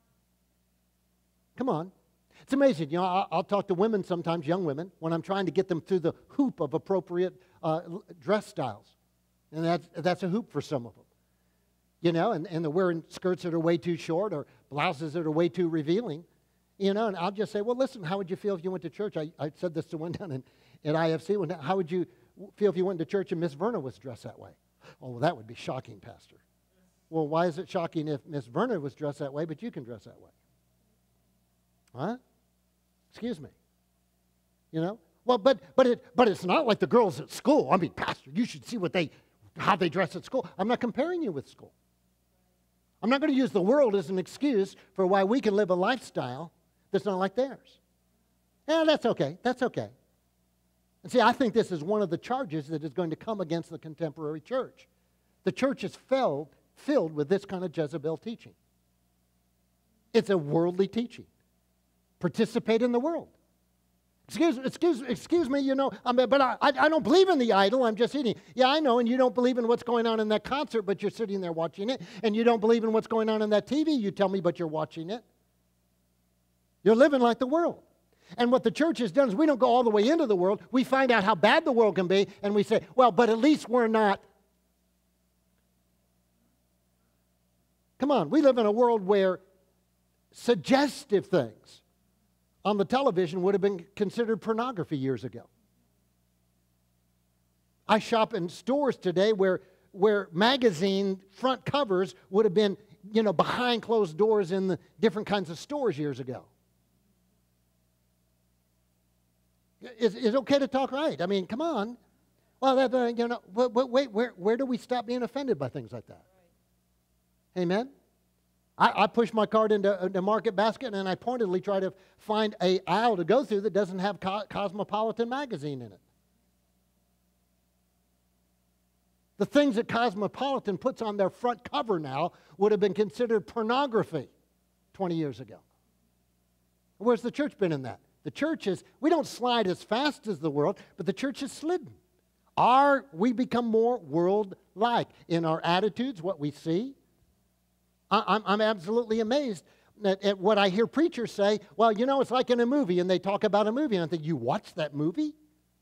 A: Come on. It's amazing. You know, I'll talk to women sometimes, young women, when I'm trying to get them through the hoop of appropriate dress styles. And that's a hoop for some of them. You know, and they're wearing skirts that are way too short or blouses that are way too revealing. You know, and I'll just say, well, listen, how would you feel if you went to church? I said this to one down at IFC. How would you feel if you went to church and Miss Verna was dressed that way? Oh, well, that would be shocking, Pastor. Well, why is it shocking if Miss Verna was dressed that way, but you can dress that way? Huh? Excuse me. You know? Well, but it's not like the girls at school. I mean, Pastor, you should see how they dress at school. I'm not comparing you with school. I'm not going to use the world as an excuse for why we can live a lifestyle that's not like theirs. Yeah, that's okay. That's okay. And see, I think this is one of the charges that is going to come against the contemporary church. The church is filled with this kind of Jezebel teaching. It's a worldly teaching. Participate in the world. Excuse me, you know, but I don't believe in the idol, I'm just eating. Yeah, I know, and you don't believe in what's going on in that concert, but you're sitting there watching it. And you don't believe in what's going on in that TV, you tell me, but you're watching it. You're living like the world. And what the church has done is we don't go all the way into the world. We find out how bad the world can be, and we say, well, but at least we're not. Come on, we live in a world where suggestive things on the television would have been considered pornography years ago. I shop in stores today where magazine front covers would have been, you know, behind closed doors in the different kinds of stores years ago. It's okay to talk right. I mean, come on. Well, you know, wait, where do we stop being offended by things like that? Amen? I push my cart into the market basket and I pointedly try to find an aisle to go through that doesn't have Cosmopolitan magazine in it. The things that Cosmopolitan puts on their front cover now would have been considered pornography 20 years ago. Where's the church been in that? The church we don't slide as fast as the world, but the church has slidden. We become more world-like in our attitudes, what we see. I'm absolutely amazed at what I hear preachers say. Well, you know, it's like in a movie, and they talk about a movie, and I think, you watched that movie?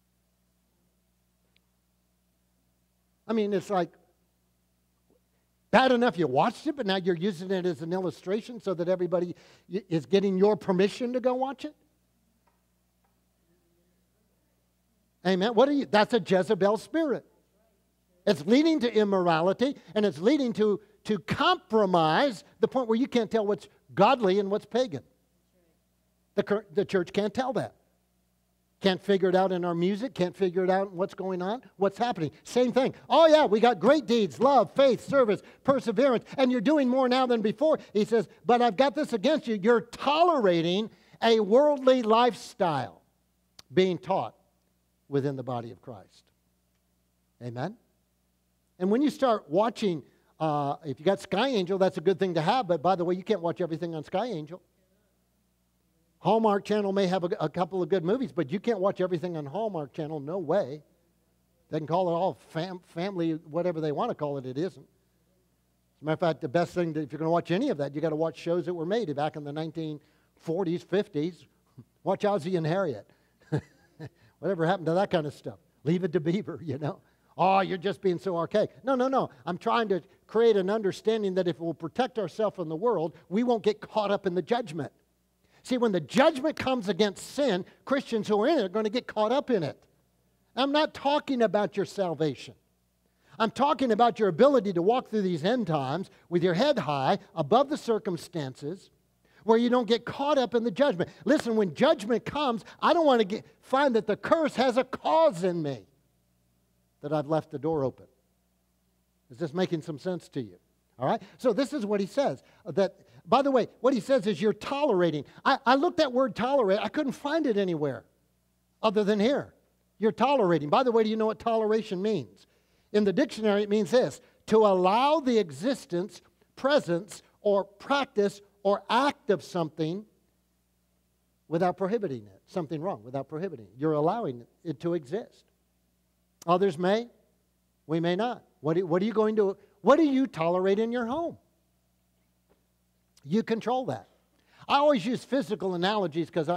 A: I mean, it's like, bad enough you watched it, but now you're using it as an illustration so that everybody is getting your permission to go watch it? Amen. That's a Jezebel spirit. It's leading to immorality, and it's leading to compromise the point where you can't tell what's godly and what's pagan. The church can't tell that. Can't figure it out in our music, can't figure it out in what's going on, what's happening. Same thing. Oh yeah, we got great deeds, love, faith, service, perseverance, and you're doing more now than before. He says, but I've got this against you. You're tolerating a worldly lifestyle being taught within the body of Christ. Amen? And when you start watching, if you got Sky Angel, that's a good thing to have, but by the way, you can't watch everything on Sky Angel. Hallmark Channel may have a couple of good movies, but you can't watch everything on Hallmark Channel. No way. They can call it all family, whatever they want to call it. It isn't. As a matter of fact, the best thing, if you're going to watch any of that, you got to watch shows that were made back in the 1940s, 50s. Watch Ozzie and Harriet. Whatever happened to that kind of stuff? Leave it to Beaver, you know. Oh, you're just being so archaic. No. I'm trying to create an understanding that if we'll protect ourselves from the world, we won't get caught up in the judgment. See, when the judgment comes against sin, Christians who are in it are going to get caught up in it. I'm not talking about your salvation. I'm talking about your ability to walk through these end times with your head high, above the circumstances, where you don't get caught up in the judgment. Listen, when judgment comes, I don't want to find that the curse has a cause in me, that I've left the door open. Is this making some sense to you? All right? So this is what he says. That, by the way, what he says is you're tolerating. I looked that word tolerate. I couldn't find it anywhere other than here. You're tolerating. By the way, do you know what toleration means? In the dictionary, it means this: to allow the existence, presence, or practice or act of something without prohibiting it. Something wrong without prohibiting it. You're allowing it to exist. Others may. We may not. What are you tolerate in your home? You control that. I always use physical analogies because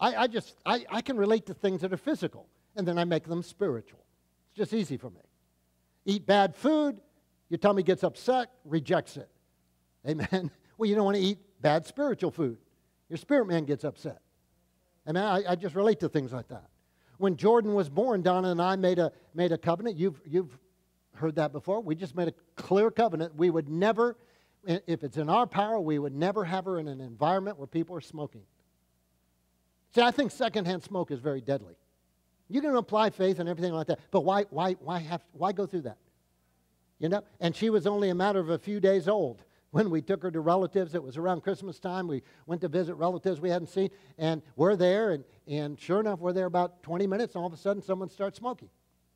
A: I can relate to things that are physical, and then I make them spiritual. It's just easy for me. Eat bad food, your tummy gets upset, rejects it. Amen. Well, you don't want to eat bad spiritual food. Your spirit man gets upset. Amen. I just relate to things like that. When Jordan was born, Donna and I made a covenant. You've heard that before. We just made a clear covenant. We would never, if it's in our power, we would never have her in an environment where people are smoking. See, I think secondhand smoke is very deadly. You can apply faith and everything like that, but why go through that? You know? And she was only a matter of a few days old when we took her to relatives. It was around Christmas time. We went to visit relatives we hadn't seen, and we're there, and sure enough, we're there about 20 minutes, and all of a sudden, someone starts smoking.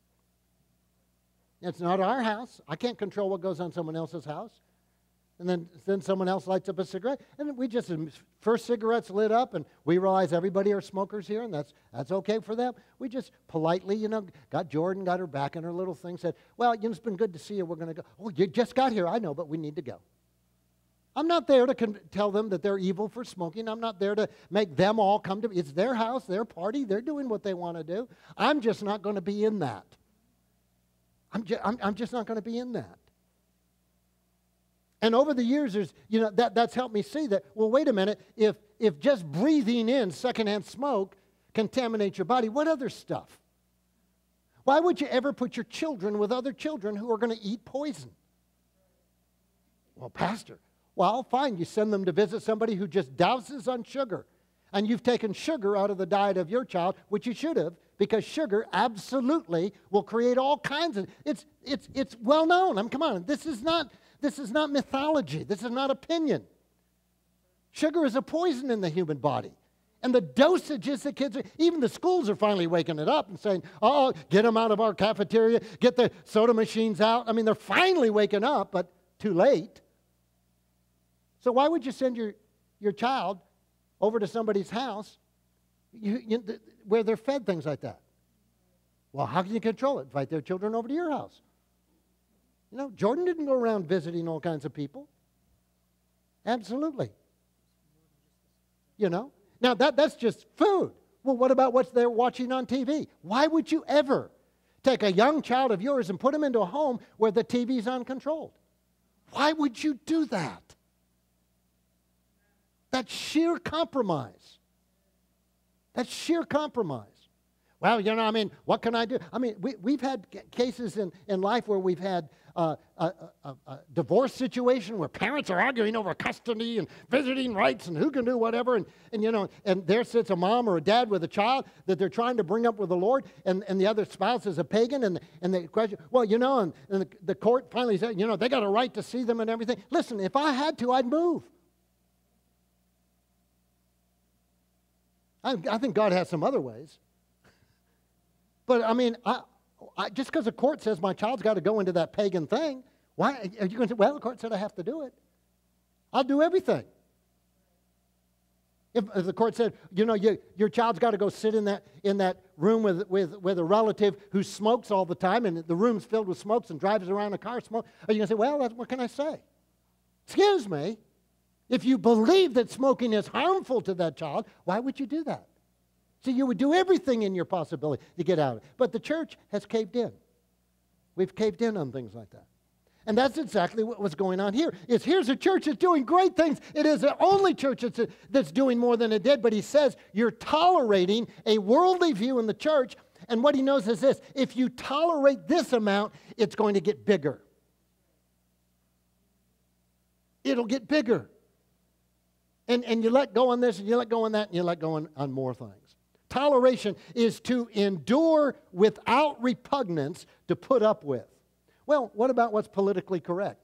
A: It's not our house. I can't control what goes on someone else's house. And then someone else lights up a cigarette, and we just, first cigarette's lit up, and we realize everybody are smokers here, and that's okay for them. We just politely, got Jordan, got her back in her little thing, said, well, it's been good to see you. We're going to go. Oh, you just got here. I know, but we need to go. I'm not there to tell them that they're evil for smoking. I'm not there to make them all come to me. It's their house, their party. They're doing what they want to do. I'm just not going to be in that. I'm just not going to be in that. And over the years, that's helped me see that, well, wait a minute, if just breathing in secondhand smoke contaminates your body, what other stuff? Why would you ever put your children with other children who are going to eat poison? Well, Pastor, well, fine, you send them to visit somebody who just douses on sugar, and you've taken sugar out of the diet of your child, which you should have, because sugar absolutely will create all kinds of, it's well known. Come on, this is not mythology. This is not opinion. Sugar is a poison in the human body. And the dosages that kids, even the schools are finally waking it up and saying, oh, get them out of our cafeteria, get the soda machines out. I mean, they're finally waking up, but too late. So why would you send your child over to somebody's house where they're fed things like that? Well, how can you control it? Invite their children over to your house. Jordan didn't go around visiting all kinds of people. Absolutely. Now that's just food. Well, what about what they're watching on TV? Why would you ever take a young child of yours and put him into a home where the TV's uncontrolled? Why would you do that? That's sheer compromise. That's sheer compromise. Well, what can I do? We've had cases in life where we've had a divorce situation where parents are arguing over custody and visiting rights and who can do whatever. And there sits a mom or a dad with a child that they're trying to bring up with the Lord, and the other spouse is a pagan. And the question, and the court finally said, they got a right to see them and everything. Listen, if I had to, I'd move. I think God has some other ways. But, just because the court says my child's got to go into that pagan thing, why are you going to say, well, the court said I have to do it. I'll do everything. If the court said, your child's got to go sit in that room with a relative who smokes all the time, and the room's filled with smokes and drives around a car smoke, are you going to say, well, what can I say? Excuse me. If you believe that smoking is harmful to that child, why would you do that? See, you would do everything in your possibility to get out of it. But the church has caved in. We've caved in on things like that. And that's exactly what was going on here. Here's a church that's doing great things. It is the only church that's doing more than it did. But he says you're tolerating a worldly view in the church. And what he knows is this. If you tolerate this amount, it's going to get bigger. It'll get bigger. And you let go on this, and you let go on that, and you let go on more things. Toleration is to endure without repugnance, to put up with. Well, what about what's politically correct?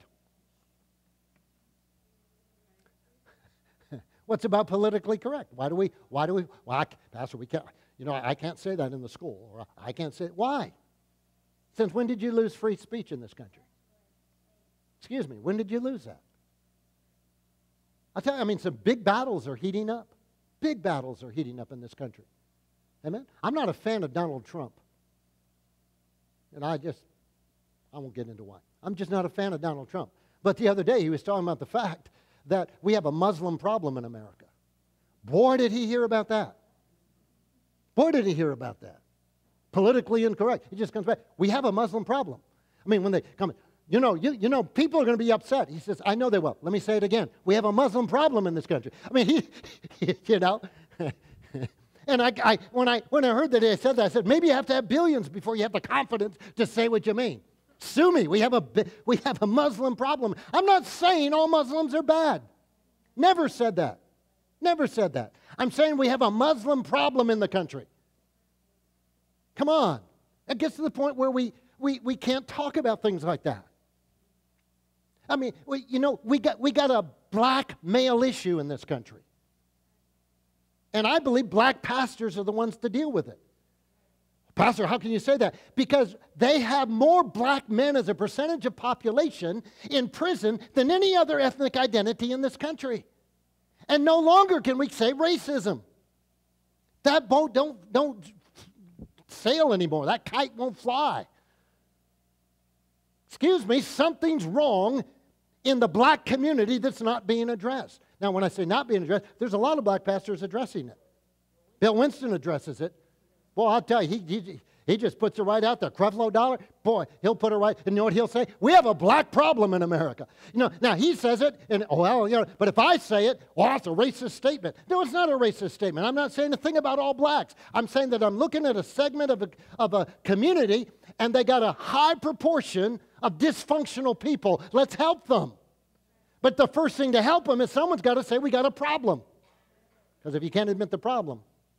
A: What's about politically correct? Pastor, we can't, I can't say that in the school, or I can't say it. Why? Since when did you lose free speech in this country? Excuse me, when did you lose that? I'll tell you, some big battles are heating up. Big battles are heating up in this country. Amen? I'm not a fan of Donald Trump. And I won't get into why. I'm just not a fan of Donald Trump. But the other day he was talking about the fact that we have a Muslim problem in America. Boy, did he hear about that. Boy, did he hear about that. Politically incorrect. He just comes back. We have a Muslim problem. When they come, people are going to be upset. He says, I know they will. Let me say it again. We have a Muslim problem in this country. And when I heard that he said that, I said, maybe you have to have billions before you have the confidence to say what you mean. Sue me. We have a Muslim problem. I'm not saying all Muslims are bad. Never said that. Never said that. I'm saying we have a Muslim problem in the country. Come on. It gets to the point where we can't talk about things like that. We got a black male issue in this country. And I believe black pastors are the ones to deal with it. Pastor, how can you say that? Because they have more black men as a percentage of population in prison than any other ethnic identity in this country. And no longer can we say racism. That boat don't sail anymore. That kite won't fly. Excuse me, something's wrong in the black community that's not being addressed. Now, when I say not being addressed, there's a lot of black pastors addressing it. Bill Winston addresses it. Boy, I'll tell you, he just puts it right out there. Creflo Dollar, boy, he'll put it right. And you know what he'll say? We have a black problem in America. Now he says it, and but if I say it, it's a racist statement. No, it's not a racist statement. I'm not saying a thing about all blacks. I'm saying that I'm looking at a segment of a community, and they got a high proportion of dysfunctional people. Let's help them. But the first thing to help them is someone's got to say we got a problem. Because if you can't admit the problem,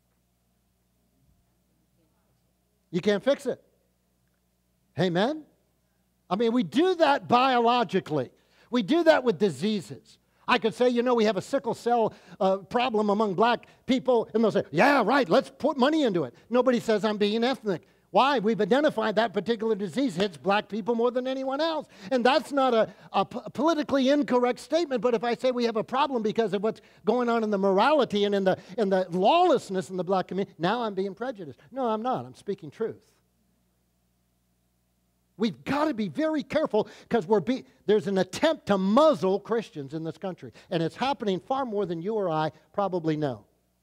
A: you can't fix it. Amen? We do that biologically. We do that with diseases. I could say, we have a sickle cell problem among black people, and they'll say, yeah, right, let's put money into it. Nobody says I'm being ethnic. Why? We've identified that particular disease hits black people more than anyone else. And that's not a politically incorrect statement, but if I say we have a problem because of what's going on in the morality and in the lawlessness in the black community, now I'm being prejudiced. No, I'm not. I'm speaking truth. We've got to be very careful because there's an attempt to muzzle Christians in this country. And it's happening far more than you or I probably know.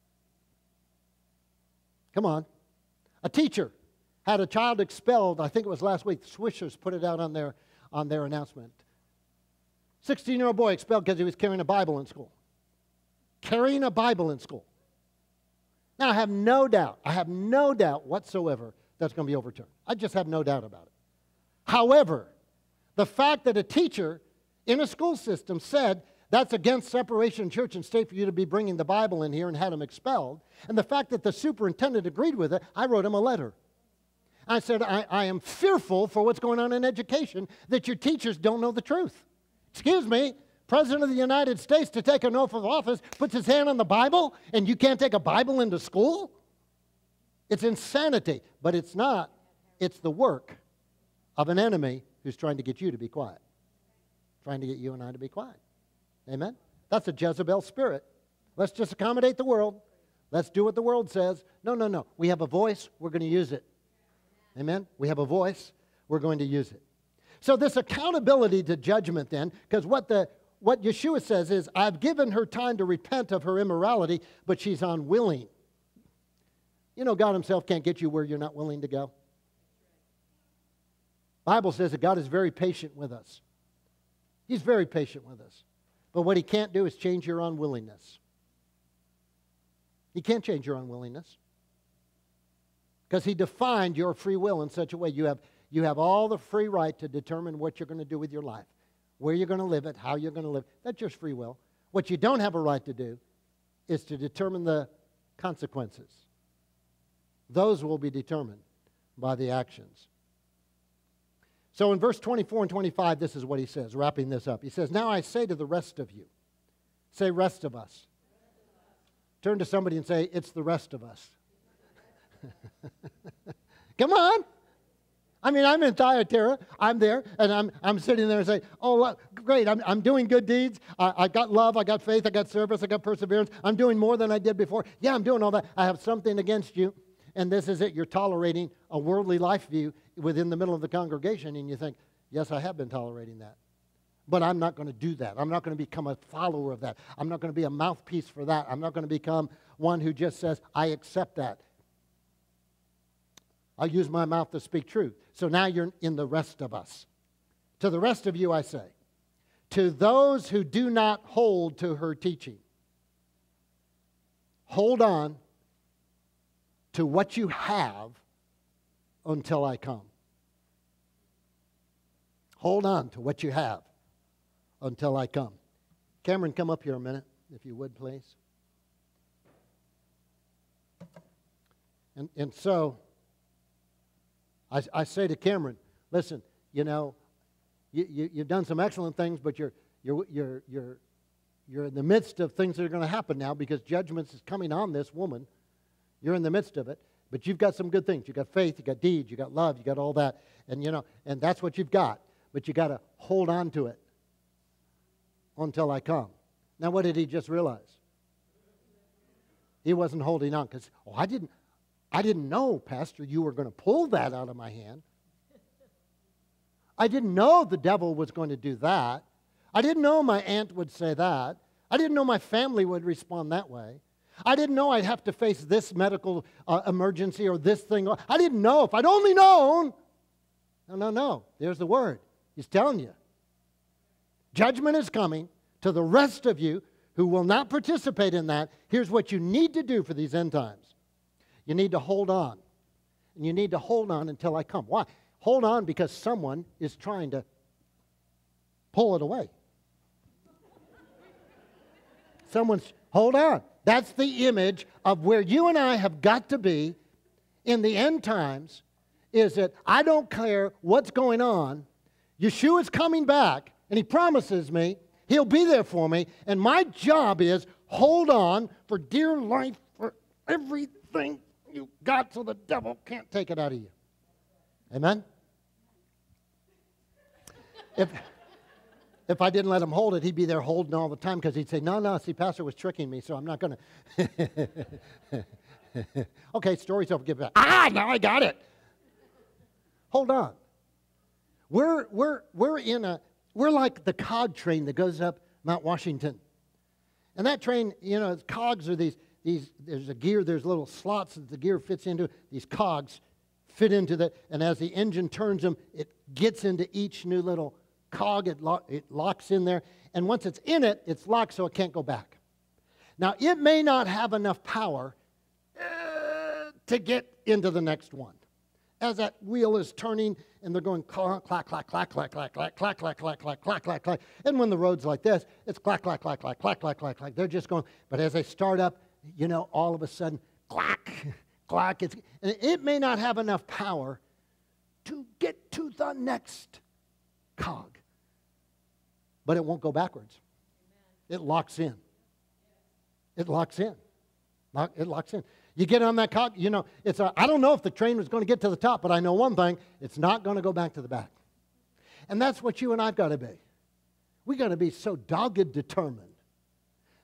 A: Come on. A teacher had a child expelled, I think it was last week. Swishers put it out on their announcement. 16-year-old boy expelled because he was carrying a Bible in school. Carrying a Bible in school. Now, I have no doubt whatsoever that's going to be overturned. I just have no doubt about it. However, the fact that a teacher in a school system said that's against separation of church and state for you to be bringing the Bible in here and had him expelled, and the fact that the superintendent agreed with it, I wrote him a letter. I said, I am fearful for what's going on in education, that your teachers don't know the truth. Excuse me, President of the United States to take an oath of office puts his hand on the Bible, and you can't take a Bible into school? It's insanity, but it's not. It's the work of an enemy who's trying to get you to be quiet. Trying to get you and I to be quiet. Amen? That's a Jezebel spirit. Let's just accommodate the world. Let's do what the world says. No, no, no. We have a voice. We're going to use it. Amen? We have a voice. We're going to use it. So this accountability to judgment then, because what Yeshua says is, I've given her time to repent of her immorality, but she's unwilling. You know, God himself can't get you where you're not willing to go. The Bible says that God is very patient with us. He's very patient with us. But what he can't do is change your unwillingness. He can't change your unwillingness. Because he defined your free will in such a way. You have all the free right to determine what you're going to do with your life. Where you're going to live it, how you're going to live. That's your free will. What you don't have a right to do is to determine the consequences. Those will be determined by the actions. So in verse 24 and 25, this is what he says, wrapping this up. He says, now I say to the rest of you. Say, rest of us. Turn to somebody and say, it's the rest of us. Come on. I mean, I'm in Thyatira. I'm there, and I'm sitting there and saying, oh, look, great, I'm doing good deeds. I got love, I got faith, I got service, I got perseverance. I'm doing more than I did before. Yeah, I'm doing all that. I have something against you, and this is it. You're tolerating a worldly life view within the middle of the congregation, and you think, yes, I have been tolerating that. But I'm not going to do that. I'm not going to become a follower of that. I'm not going to be a mouthpiece for that. I'm not going to become one who just says, I accept that. I'll use my mouth to speak truth. So now you're in the rest of us. To the rest of you I say, to those who do not hold to her teaching, hold on to what you have until I come. Hold on to what you have until I come. Cameron, come up here a minute, if you would, please. And so I say to Cameron, listen, you know, you've done some excellent things, but you're in the midst of things that are going to happen now because judgment is coming on this woman. You're in the midst of it, but you've got some good things. You've got faith, you've got deeds, you've got love, you've got all that, and you know, and that's what you've got. But you got to hold on to it until I come. Now, what did he just realize? He wasn't holding on because, I didn't know, Pastor, you were going to pull that out of my hand. I didn't know the devil was going to do that. I didn't know my aunt would say that. I didn't know my family would respond that way. I didn't know I'd have to face this medical emergency or this thing. I didn't know. If I'd only known. No. There's the word. He's telling you. Judgment is coming to the rest of you who will not participate in that. Here's what you need to do for these end times. You need to hold on. And you need to hold on until I come. Why? Hold on because someone is trying to pull it away. Hold on. That's the image of where you and I have got to be in the end times, is that I don't care what's going on. Yeshua's coming back, and he promises me he'll be there for me, and my job is hold on for dear life, for everything you got so the devil can't take it out of you. Amen? If I didn't let him hold it, he'd be there holding all the time because he'd say, no, see, Pastor was tricking me, so I'm not going to. Okay, story's over. Give it back. Now I got it. Hold on. We're like the cog train that goes up Mount Washington. And that train, you know, cogs are these, there's a gear, there's little slots that the gear fits into. These cogs fit into that, and as the engine turns them, it gets into each new little cog, it locks in there, and once it's in it, it's locked so it can't go back. Now, it may not have enough power to get into the next one. As that wheel is turning, and they're going clack, clack, clack, clack, clack, clack, clack, clack, clack, clack, clack, clack, clack, clack, and when the road's like this, it's clack, clack, clack, clack, clack, clack, clack, clack. They're just going, but as they start up, you know, all of a sudden, clack, clack. And it may not have enough power to get to the next cog. But it won't go backwards. It locks in. It locks in. It locks in. You get on that cog, you know, I don't know if the train was going to get to the top, but I know one thing, it's not going to go back to the back. And that's what you and I've got to be. We've got to be so dogged determined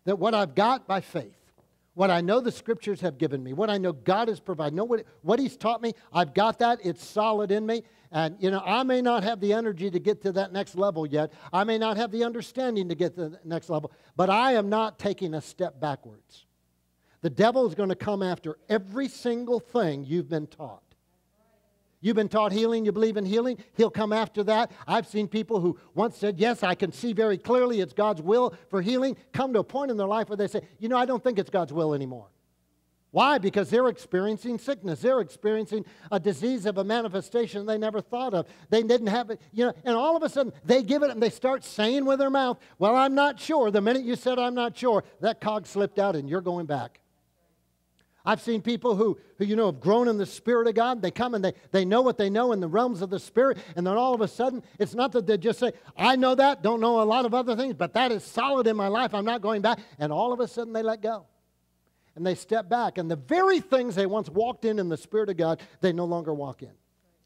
A: that what I've got by faith, what I know the Scriptures have given me, what I know God has provided, know what He's taught me, I've got that, it's solid in me. And, I may not have the energy to get to that next level yet. I may not have the understanding to get to the next level, but I am not taking a step backwards. The devil is going to come after every single thing you've been taught. You've been taught healing, you believe in healing, he'll come after that. I've seen people who once said, yes, I can see very clearly it's God's will for healing, come to a point in their life where they say, I don't think it's God's will anymore. Why? Because they're experiencing sickness. They're experiencing a disease of a manifestation they never thought of. They didn't have it, and all of a sudden they give it and they start saying with their mouth, well, I'm not sure. The minute you said I'm not sure, that cog slipped out and you're going back. I've seen people who have grown in the Spirit of God. They come and they know what they know in the realms of the Spirit, and then all of a sudden, it's not that they just say, I know that, don't know a lot of other things, but that is solid in my life, I'm not going back. And all of a sudden, they let go. And they step back. And the very things they once walked in the Spirit of God, they no longer walk in.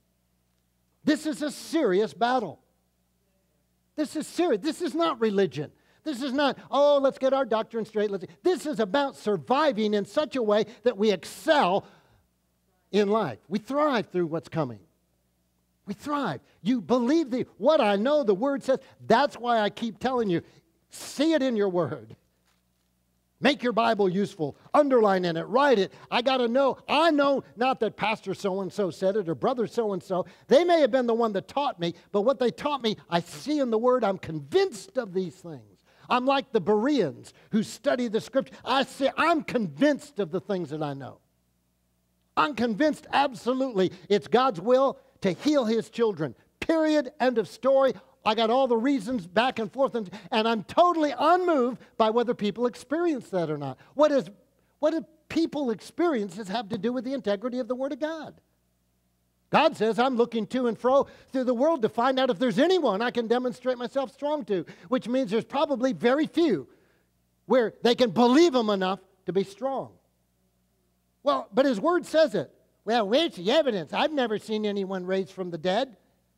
A: This is a serious battle. This is serious. This is not religion. This is not, let's get our doctrine straight. This is about surviving in such a way that we excel in life. We thrive through what's coming. We thrive. You believe what I know the Word says. That's why I keep telling you, see it in your Word. Make your Bible useful. Underline in it. Write it. I got to know. I know not that Pastor so-and-so said it or Brother so-and-so. They may have been the one that taught me, but what they taught me, I see in the Word. I'm convinced of these things. I'm like the Bereans who study the Scripture. I'm convinced of the things that I know. I'm convinced absolutely it's God's will to heal His children. Period. End of story. I got all the reasons back and forth, and I'm totally unmoved by whether people experience that or not. What do people experiences have to do with the integrity of the Word of God? God says, I'm looking to and fro through the world to find out if there's anyone I can demonstrate myself strong to, which means there's probably very few where they can believe Him enough to be strong. Well, but His Word says it. Well, where's the evidence? I've never seen anyone raised from the dead.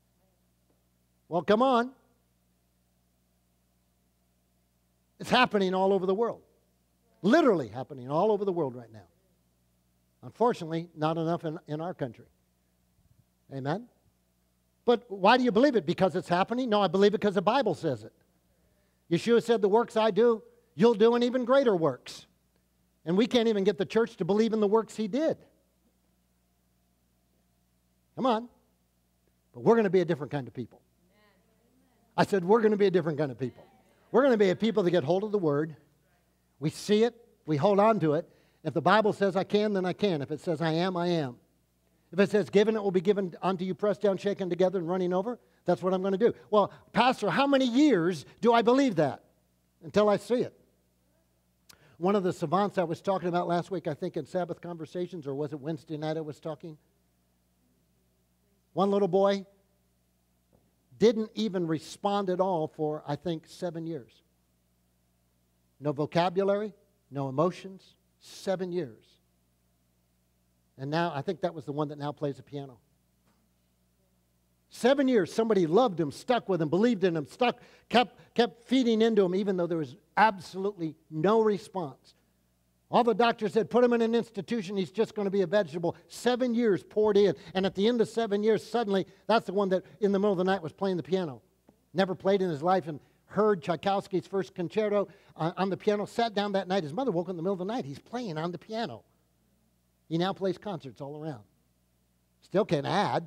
A: Well, come on. It's happening all over the world. Literally happening all over the world right now. Unfortunately, not enough in our country. Amen? But why do you believe it? Because it's happening? No, I believe it because the Bible says it. Yeshua said, the works I do, you'll do, and even greater works. And we can't even get the church to believe in the works He did. Come on. But we're going to be a different kind of people. I said, we're going to be a different kind of people. We're going to be a people that get hold of the Word. We see it. We hold on to it. If the Bible says I can, then I can. If it says I am, I am. If it says given, it will be given unto you, pressed down, shaken together, and running over, that's what I'm going to do. Well, Pastor, how many years do I believe that? Until I see it. One of the savants I was talking about last week, I think in Sabbath Conversations, or was it Wednesday night I was talking? One little boy didn't even respond at all for, I think, 7 years. No vocabulary, no emotions, 7 years. And now, I think that was the one that now plays the piano. 7 years, somebody loved him, stuck with him, believed in him, kept feeding into him, even though there was absolutely no response. All the doctors said, put him in an institution, he's just going to be a vegetable. 7 years poured in, and at the end of 7 years, suddenly, that's the one that in the middle of the night was playing the piano. Never played in his life, and heard Tchaikovsky's first concerto on the piano, sat down that night. His mother woke up in the middle of the night. He's playing on the piano. He now plays concerts all around. Still can add.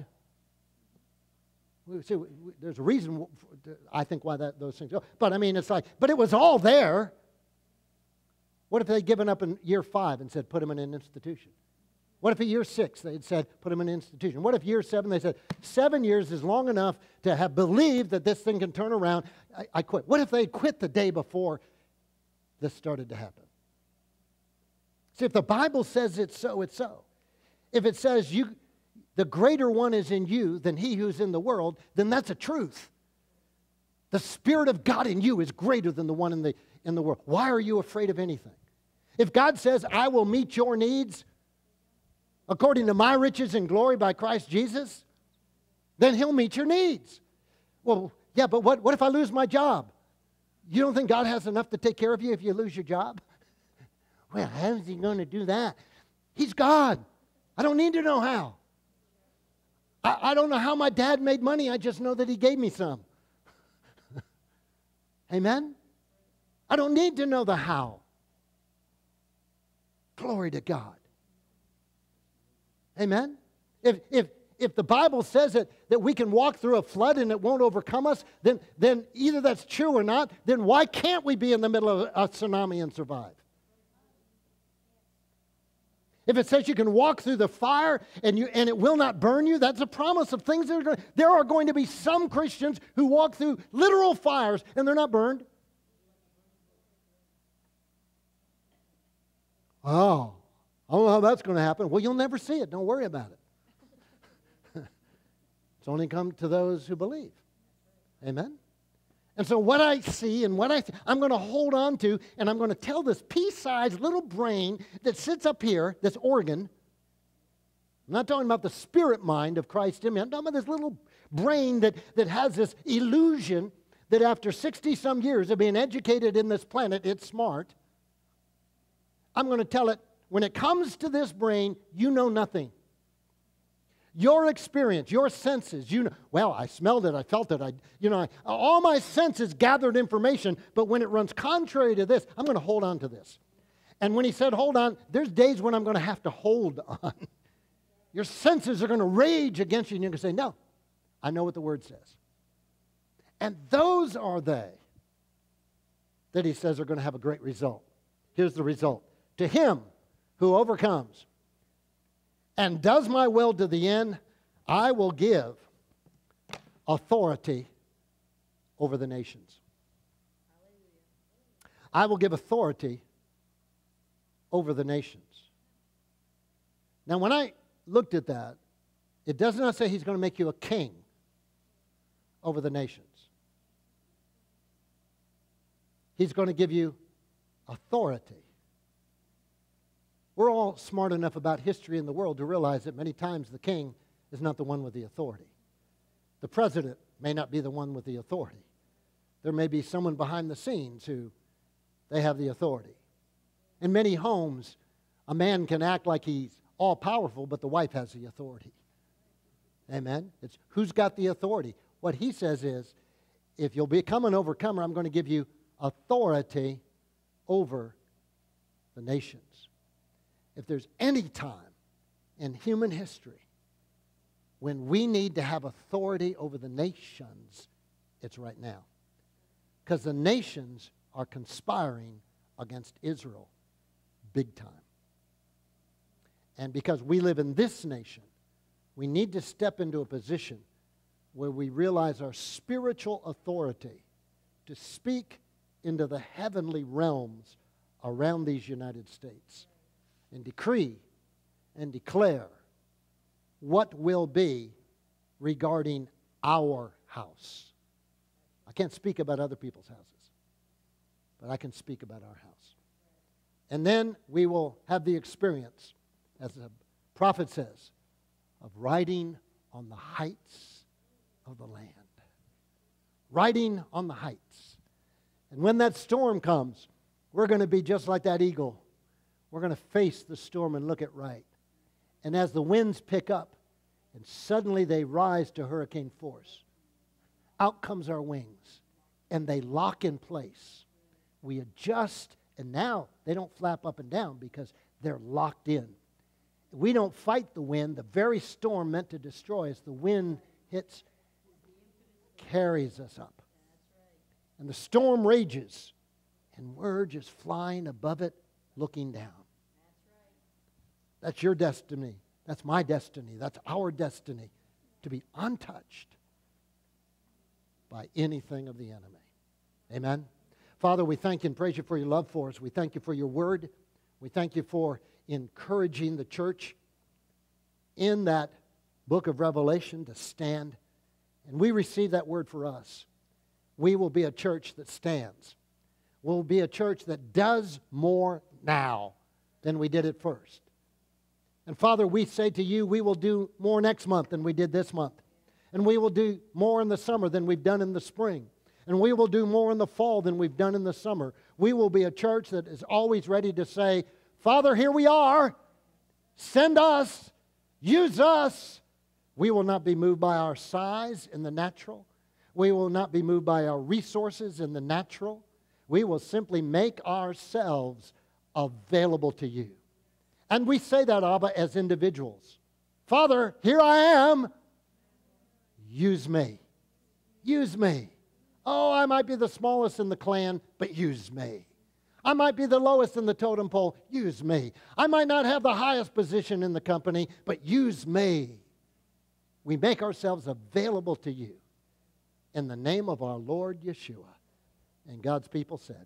A: See, there's a reason, I think, why those things go. But I mean, it's like, but it was all there. What if they'd given up in year 5 and said, put him in an institution? What if at year 6 they'd said, put him in an institution? What if year 7 they said, 7 years is long enough to have believed that this thing can turn around? I quit. What if they quit the day before this started to happen? See, if the Bible says it's so, it's so. If it says the greater one is in you than he who's in the world, then that's a truth. The Spirit of God in you is greater than the one in the world. Why are you afraid of anything? If God says, I will meet your needs according to my riches and glory by Christ Jesus, then He'll meet your needs. Well, yeah, but what if I lose my job? You don't think God has enough to take care of you if you lose your job? Well, how is He going to do that? He's God. I don't need to know how. I don't know how my dad made money. I just know that He gave me some. Amen? I don't need to know the how. Glory to God. Amen? If the Bible says that we can walk through a flood and it won't overcome us, then either that's true or not, then why can't we be in the middle of a tsunami and survive? If it says you can walk through the fire and it will not burn you, that's a promise of things that are going to... There are going to be some Christians who walk through literal fires and they're not burned. Oh, I don't know how that's going to happen. Well, you'll never see it. Don't worry about it. It's only come to those who believe. Amen? And so what I see and I'm going to hold on to, and I'm going to tell this pea-sized little brain that sits up here, this organ. I'm not talking about the spirit mind of Christ in me. I'm talking about this little brain that has this illusion that after 60-some years of being educated in this planet, it's smart. I'm going to tell it, when it comes to this brain, you know nothing. Your experience, your senses, well, I smelled it, I felt it, all my senses gathered information, but when it runs contrary to this, I'm going to hold on to this. And when he said hold on, there's days when I'm going to have to hold on. Your senses are going to rage against you, and you're going to say, no, I know what the Word says. And those are they that he says are going to have a great result. Here's the result. To him who overcomes and does my will to the end, I will give authority over the nations. I will give authority over the nations. Now, when I looked at that, it does not say he's going to make you a king over the nations. He's going to give you authority. We're all smart enough about history in the world to realize that many times the king is not the one with the authority. The president may not be the one with the authority. There may be someone behind the scenes who they have the authority. In many homes, a man can act like he's all-powerful, but the wife has the authority. Amen? It's who's got the authority. What he says is, if you'll become an overcomer, I'm going to give you authority over the nations. If there's any time in human history when we need to have authority over the nations, it's right now. Because the nations are conspiring against Israel big time. And because we live in this nation, we need to step into a position where we realize our spiritual authority to speak into the heavenly realms around these United States and decree and declare what will be regarding our house. I can't speak about other people's houses, but I can speak about our house. And then we will have the experience, as the prophet says, of riding on the heights of the land. Riding on the heights. And when that storm comes, we're going to be just like that eagle. We're going to face the storm and look it right. And as the winds pick up, and suddenly they rise to hurricane force, out comes our wings, and they lock in place. We adjust, and now they don't flap up and down because they're locked in. We don't fight the wind. The very storm meant to destroy us, the wind hits, carries us up. And the storm rages, and we're just flying above it, looking down. That's your destiny. That's my destiny. That's our destiny, to be untouched by anything of the enemy. Amen? Father, we thank you and praise you for your love for us. We thank you for your word. We thank you for encouraging the church in that book of Revelation to stand. And we receive that word for us. We will be a church that stands. We'll be a church that does more now than we did at first. And Father, we say to you, we will do more next month than we did this month. And we will do more in the summer than we've done in the spring. And we will do more in the fall than we've done in the summer. We will be a church that is always ready to say, Father, here we are. Send us. Use us. We will not be moved by our size in the natural. We will not be moved by our resources in the natural. We will simply make ourselves available to you. And we say that, Abba, as individuals. Father, here I am. Use me. Use me. Oh, I might be the smallest in the clan, but use me. I might be the lowest in the totem pole. Use me. I might not have the highest position in the company, but use me. We make ourselves available to you in the name of our Lord Yeshua. And God's people said,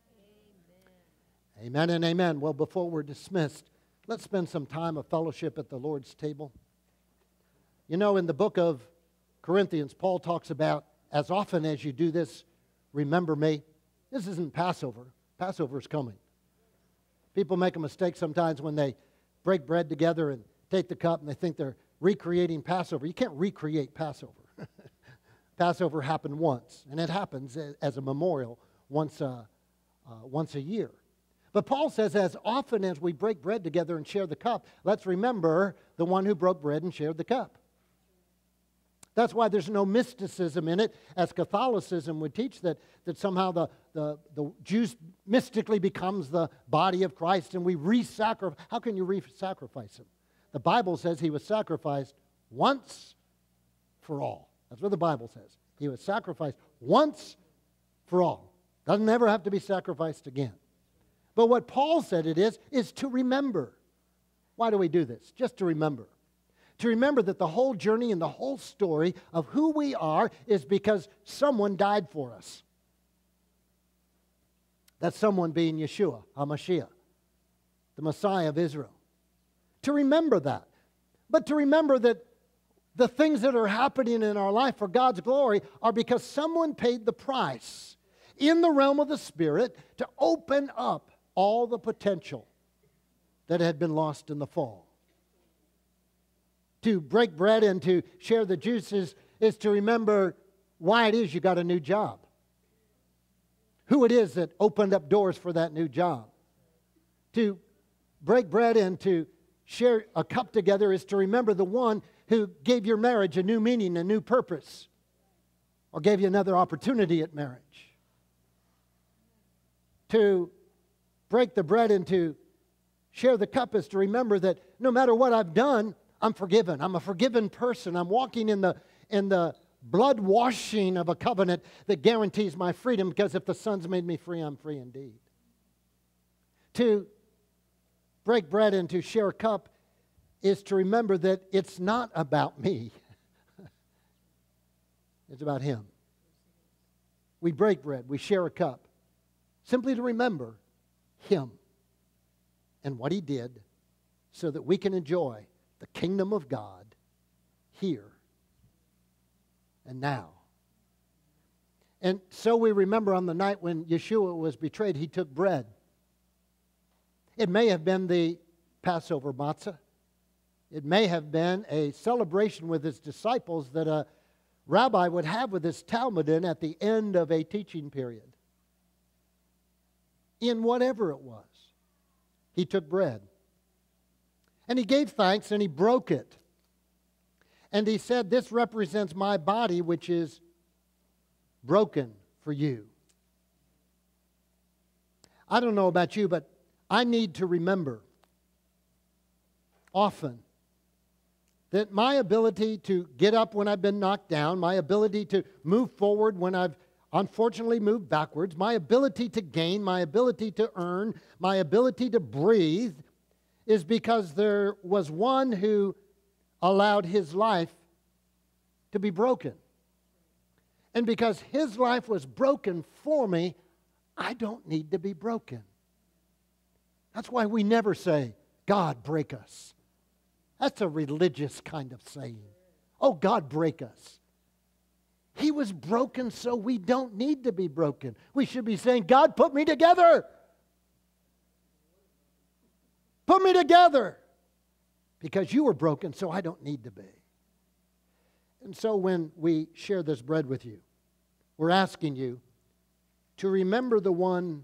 A: Amen. Amen and amen. Well, before we're dismissed, let's spend some time of fellowship at the Lord's table. You know, in the book of Corinthians, Paul talks about, as often as you do this, remember me. This isn't Passover. Passover is coming. People make a mistake sometimes when they break bread together and take the cup and they think they're recreating Passover. You can't recreate Passover. Passover happened once, and it happens as a memorial once a year. But Paul says, as often as we break bread together and share the cup, let's remember the one who broke bread and shared the cup. That's why there's no mysticism in it, as Catholicism would teach, that somehow the juice mystically becomes the body of Christ and we re-sacrifice. How can you re-sacrifice him? The Bible says he was sacrificed once for all. That's what the Bible says. He was sacrificed once for all. Doesn't ever have to be sacrificed again. But what Paul said it is to remember. Why do we do this? Just to remember. To remember that the whole journey and the whole story of who we are is because someone died for us. That someone being Yeshua, HaMashiach, the Messiah of Israel. To remember that. But to remember that the things that are happening in our life for God's glory are because someone paid the price in the realm of the Spirit to open up all the potential that had been lost in the fall. To break bread and to share the juices is to remember why it is you got a new job. Who it is that opened up doors for that new job. To break bread and to share a cup together is to remember the one who gave your marriage a new meaning, a new purpose, or gave you another opportunity at marriage. To break the bread and to share the cup is to remember that no matter what I've done, I'm forgiven. I'm a forgiven person. I'm walking in the blood washing of a covenant that guarantees my freedom, because if the Son's made me free, I'm free indeed. To break bread and to share a cup is to remember that it's not about me. It's about Him. We break bread, we share a cup, simply to remember Him and what He did so that we can enjoy the kingdom of God here and now. And so we remember on the night when Yeshua was betrayed, He took bread. It may have been the Passover matzah. It may have been a celebration with His disciples that a rabbi would have with his talmudin at the end of a teaching period. In whatever it was, He took bread. And He gave thanks and He broke it. And He said, this represents my body, which is broken for you. I don't know about you, but I need to remember often that my ability to get up when I've been knocked down, my ability to move forward when I've unfortunately moved backwards, my ability to gain, my ability to earn, my ability to breathe, is because there was one who allowed His life to be broken. And because His life was broken for me, I don't need to be broken. That's why we never say, God, break us. That's a religious kind of saying. Oh, God, break us. He was broken so we don't need to be broken. We should be saying, God, put me together. Put me together. Because you were broken, so I don't need to be. And so when we share this bread with you, We're asking you to remember the one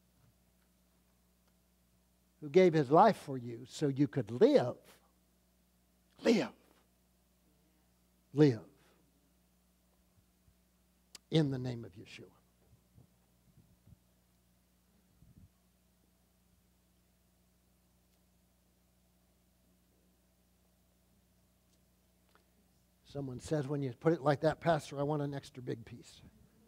A: who gave his life for you so you could live. Live. Live. In the name of Yeshua. Someone says, when you put it like that, Pastor, I want an extra big piece.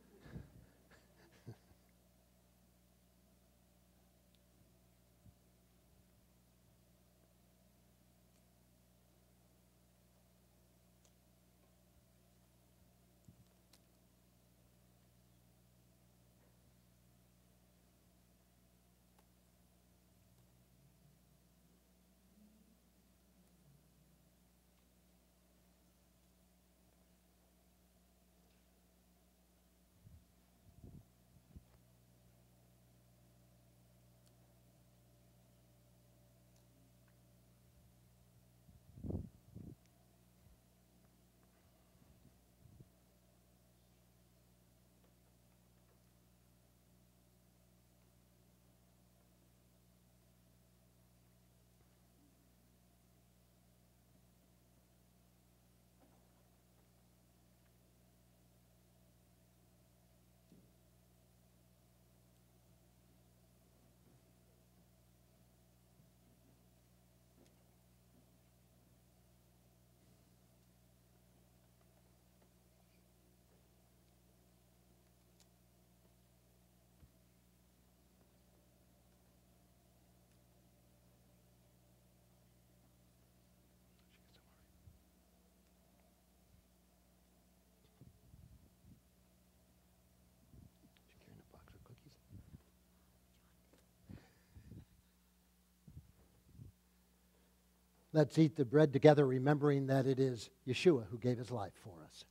A: Let's eat the bread together, remembering that it is Yeshua who gave his life for us.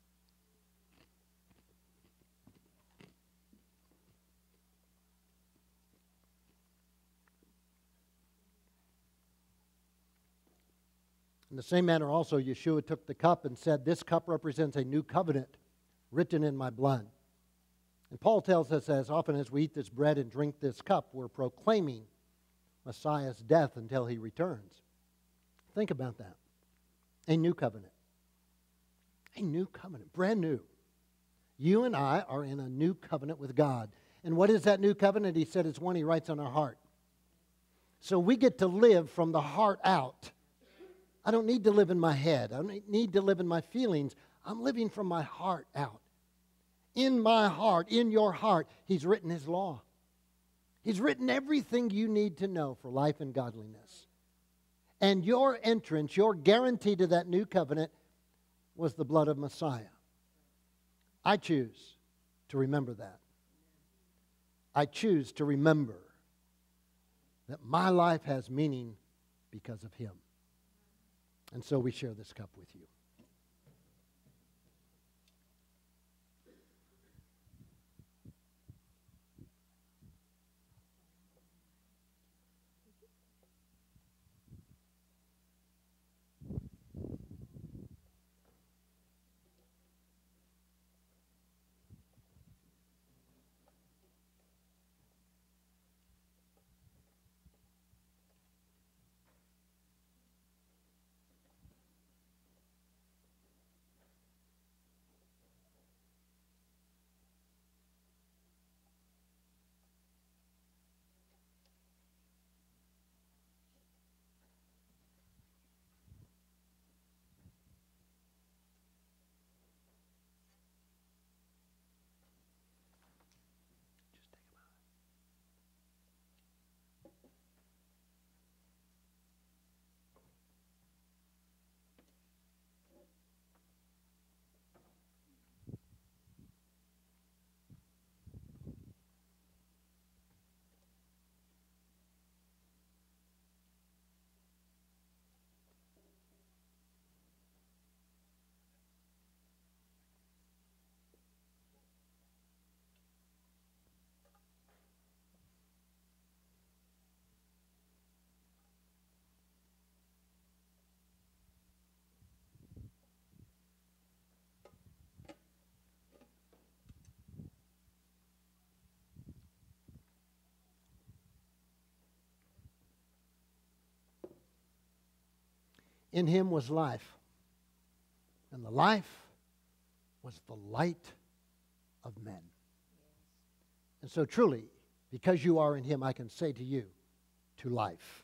A: In the same manner also, Yeshua took the cup and said, "This cup represents a new covenant written in my blood." And Paul tells us, as often as we eat this bread and drink this cup, we're proclaiming Messiah's death until he returns. Think about that. A new covenant. A new covenant. Brand new. You and I are in a new covenant with God. And what is that new covenant? He said it's one he writes on our heart. So we get to live from the heart out. I don't need to live in my head. I don't need to live in my feelings. I'm living from my heart out. In my heart, in your heart, he's written his law. He's written everything you need to know for life and godliness. And your entrance, your guarantee to that new covenant was the blood of Messiah. I choose to remember that. I choose to remember that my life has meaning because of him. And so we share this cup with you. In him was life, and the life was the light of men. And so truly, because you are in him, I can say to you, to life.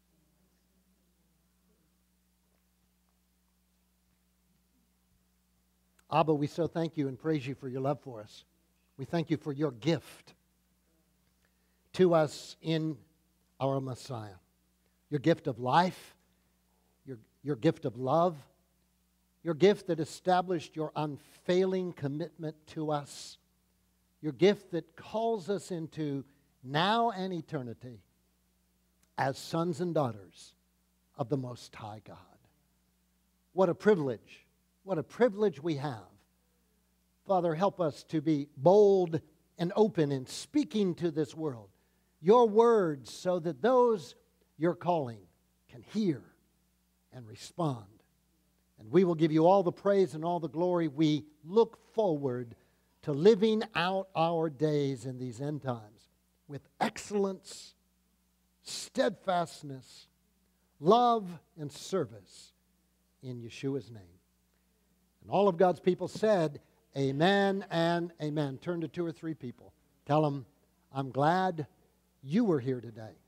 A: Abba, we so thank you and praise you for your love for us. We thank you for your gift to us in our Messiah. Your gift of life, your gift of love, your gift that established your unfailing commitment to us, your gift that calls us into now and eternity as sons and daughters of the Most High God. What a privilege. What a privilege we have. Father, help us to be bold and open in speaking to this world your words so that those you're calling can hear and respond. And we will give you all the praise and all the glory. We look forward to living out our days in these end times with excellence, steadfastness, love, and service in Yeshua's name. And all of God's people said, amen and amen. Turn to two or three people. Tell them, I'm glad you were here today.